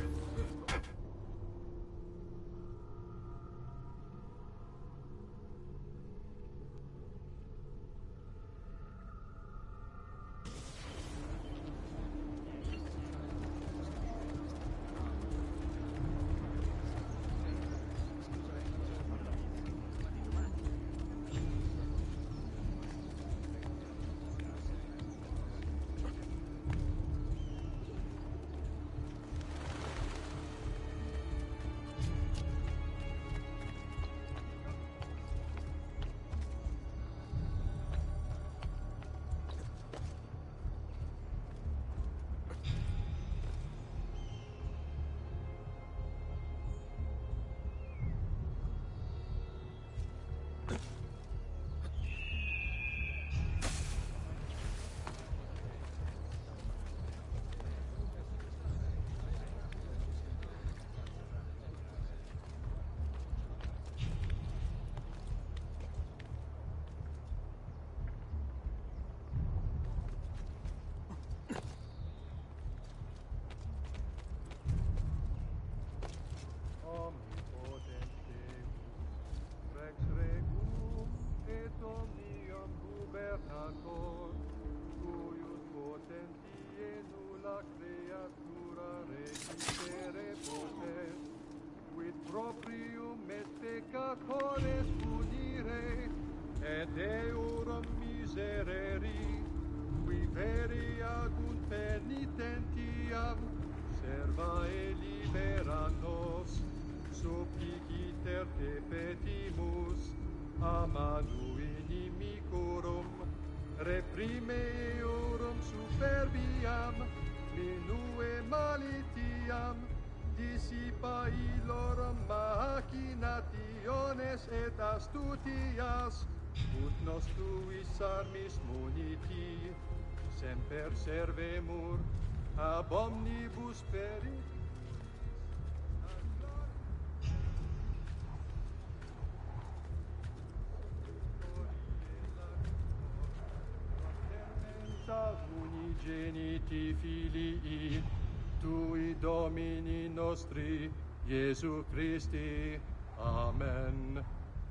Proprium et peccatores punire, et eorum miserere, qui veri agunt penitentiam, serva e libera nos, suppliciter te petimus, a manu inimicorum, reprime eorum superbiam, minue malitiam, dissipa illorum machinationes et astutias, ut nos tuis armis muniti, semper servemur ab omnibus perit. Unigeniti filii, Tui Domini nostri, Iesu Christi. Amen.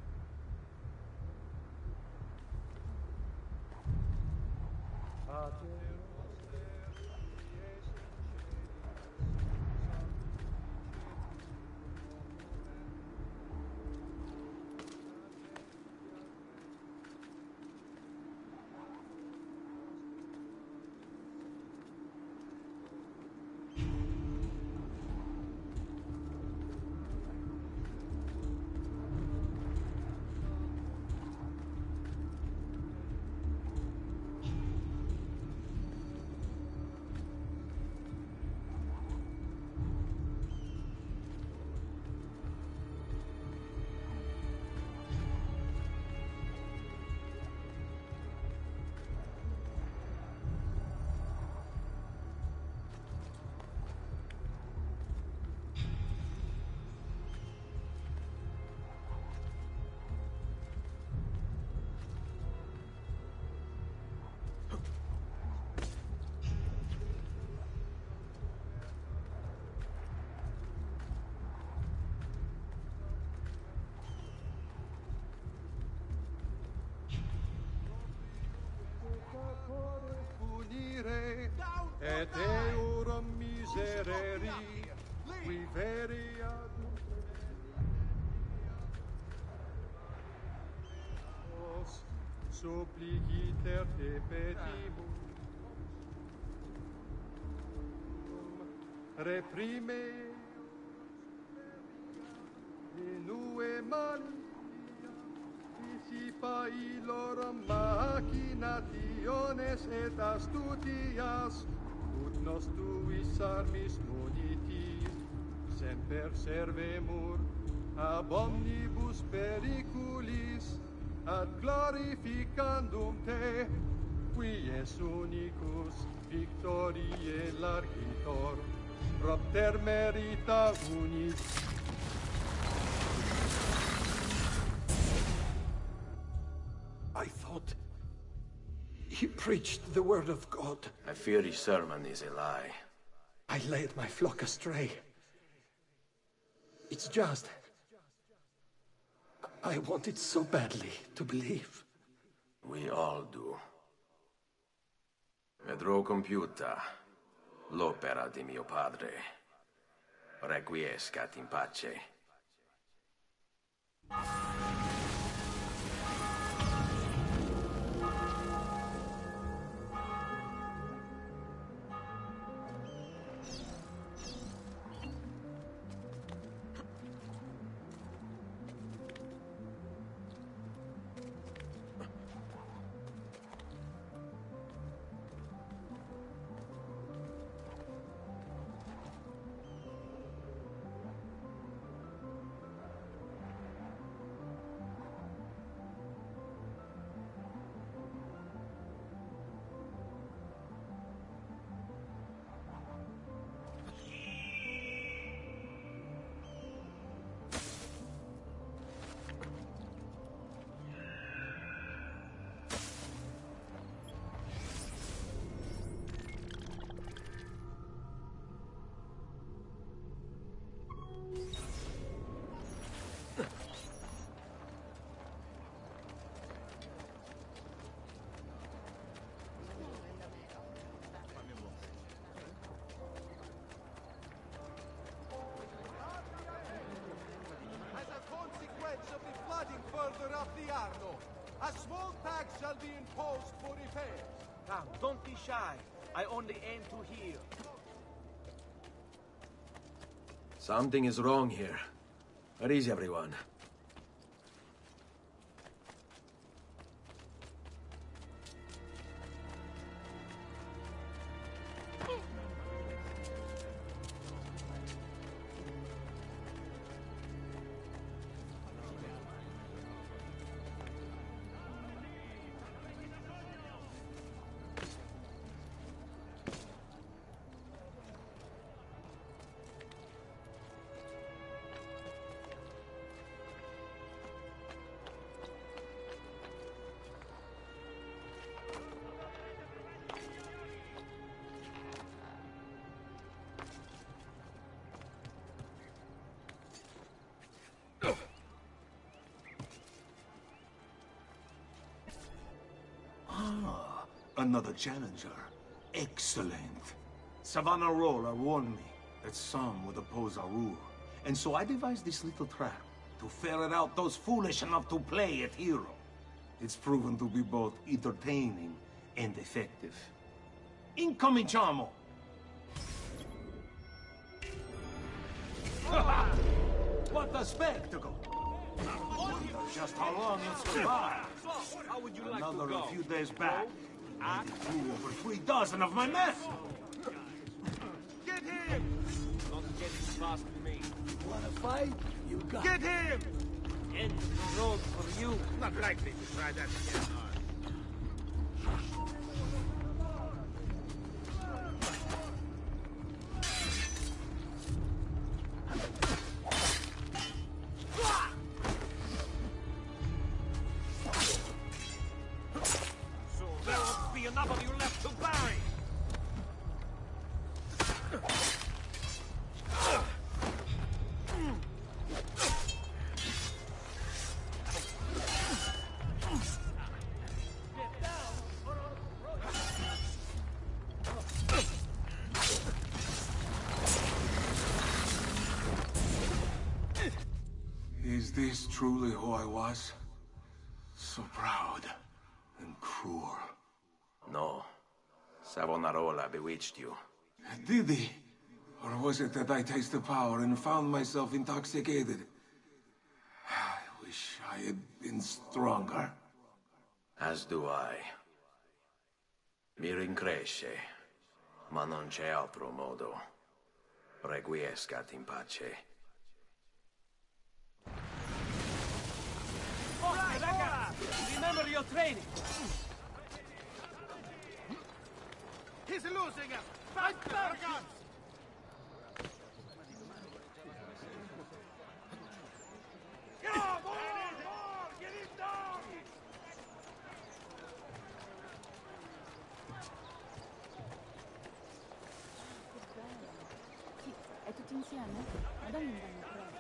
Pater punire, et eorum miserere, qui veri adunt os, suppliciter te petimus, reprime minue malitia, dissipa illorum machinationes et astutias, ut nos tuis armis muniti, semper servemur ab omnibus periculis, ad glorificandum te, qui es unicus victoriae largitor, propter merita unic. I thought he preached the word of God. I fear his sermon is a lie. I led my flock astray. It's just... I wanted so badly to believe. We all do. Vedrò compiuta l'opera di mio padre. Requiescat in pace. Further up the Arno, a small tax shall be imposed for repairs. Now, don't be shy. I only aim to heal. Something is wrong here. Where is everyone? Ah, another challenger. Excellent. Savonarola warned me that some would oppose our rule. And so I devised this little trap to ferret out those foolish enough to play at hero. It's proven to be both entertaining and effective. Incominciamo! What a spectacle! Wonder just how long you'll survive. How would you like Another to go? a few days back. I threw over three dozen of my men. Get him! Not getting past me. Wanna fight? You got Get him! End of the road for you. Not likely to try that again. So there won't be enough of you left to bury. Is this truly who I was? So proud and cruel. No. Savonarola bewitched you. Did he? Or was it that I tasted power and found myself intoxicated? I wish I had been stronger. As do I. Mi rincresce, ma non c'è altro modo. Requiescat in pace. Forza, raga! Remember your training. He's losing us! Fight back! Come on! More! Get him down! insieme? Ma dammi un bel prezzo.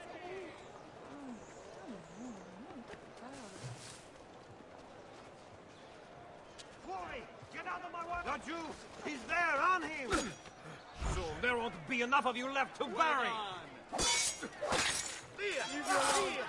Boy, get out of my way! Not you! He's there, on him! So there won't be enough of you left to bury! Via! Via!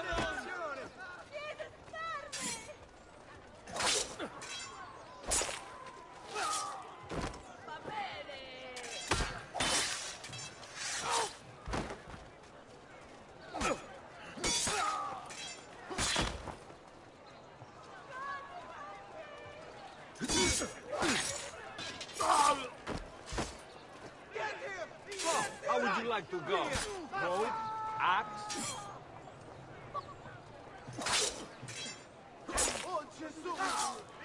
How would you like to go? Boat? Axe? Oh, Gesù!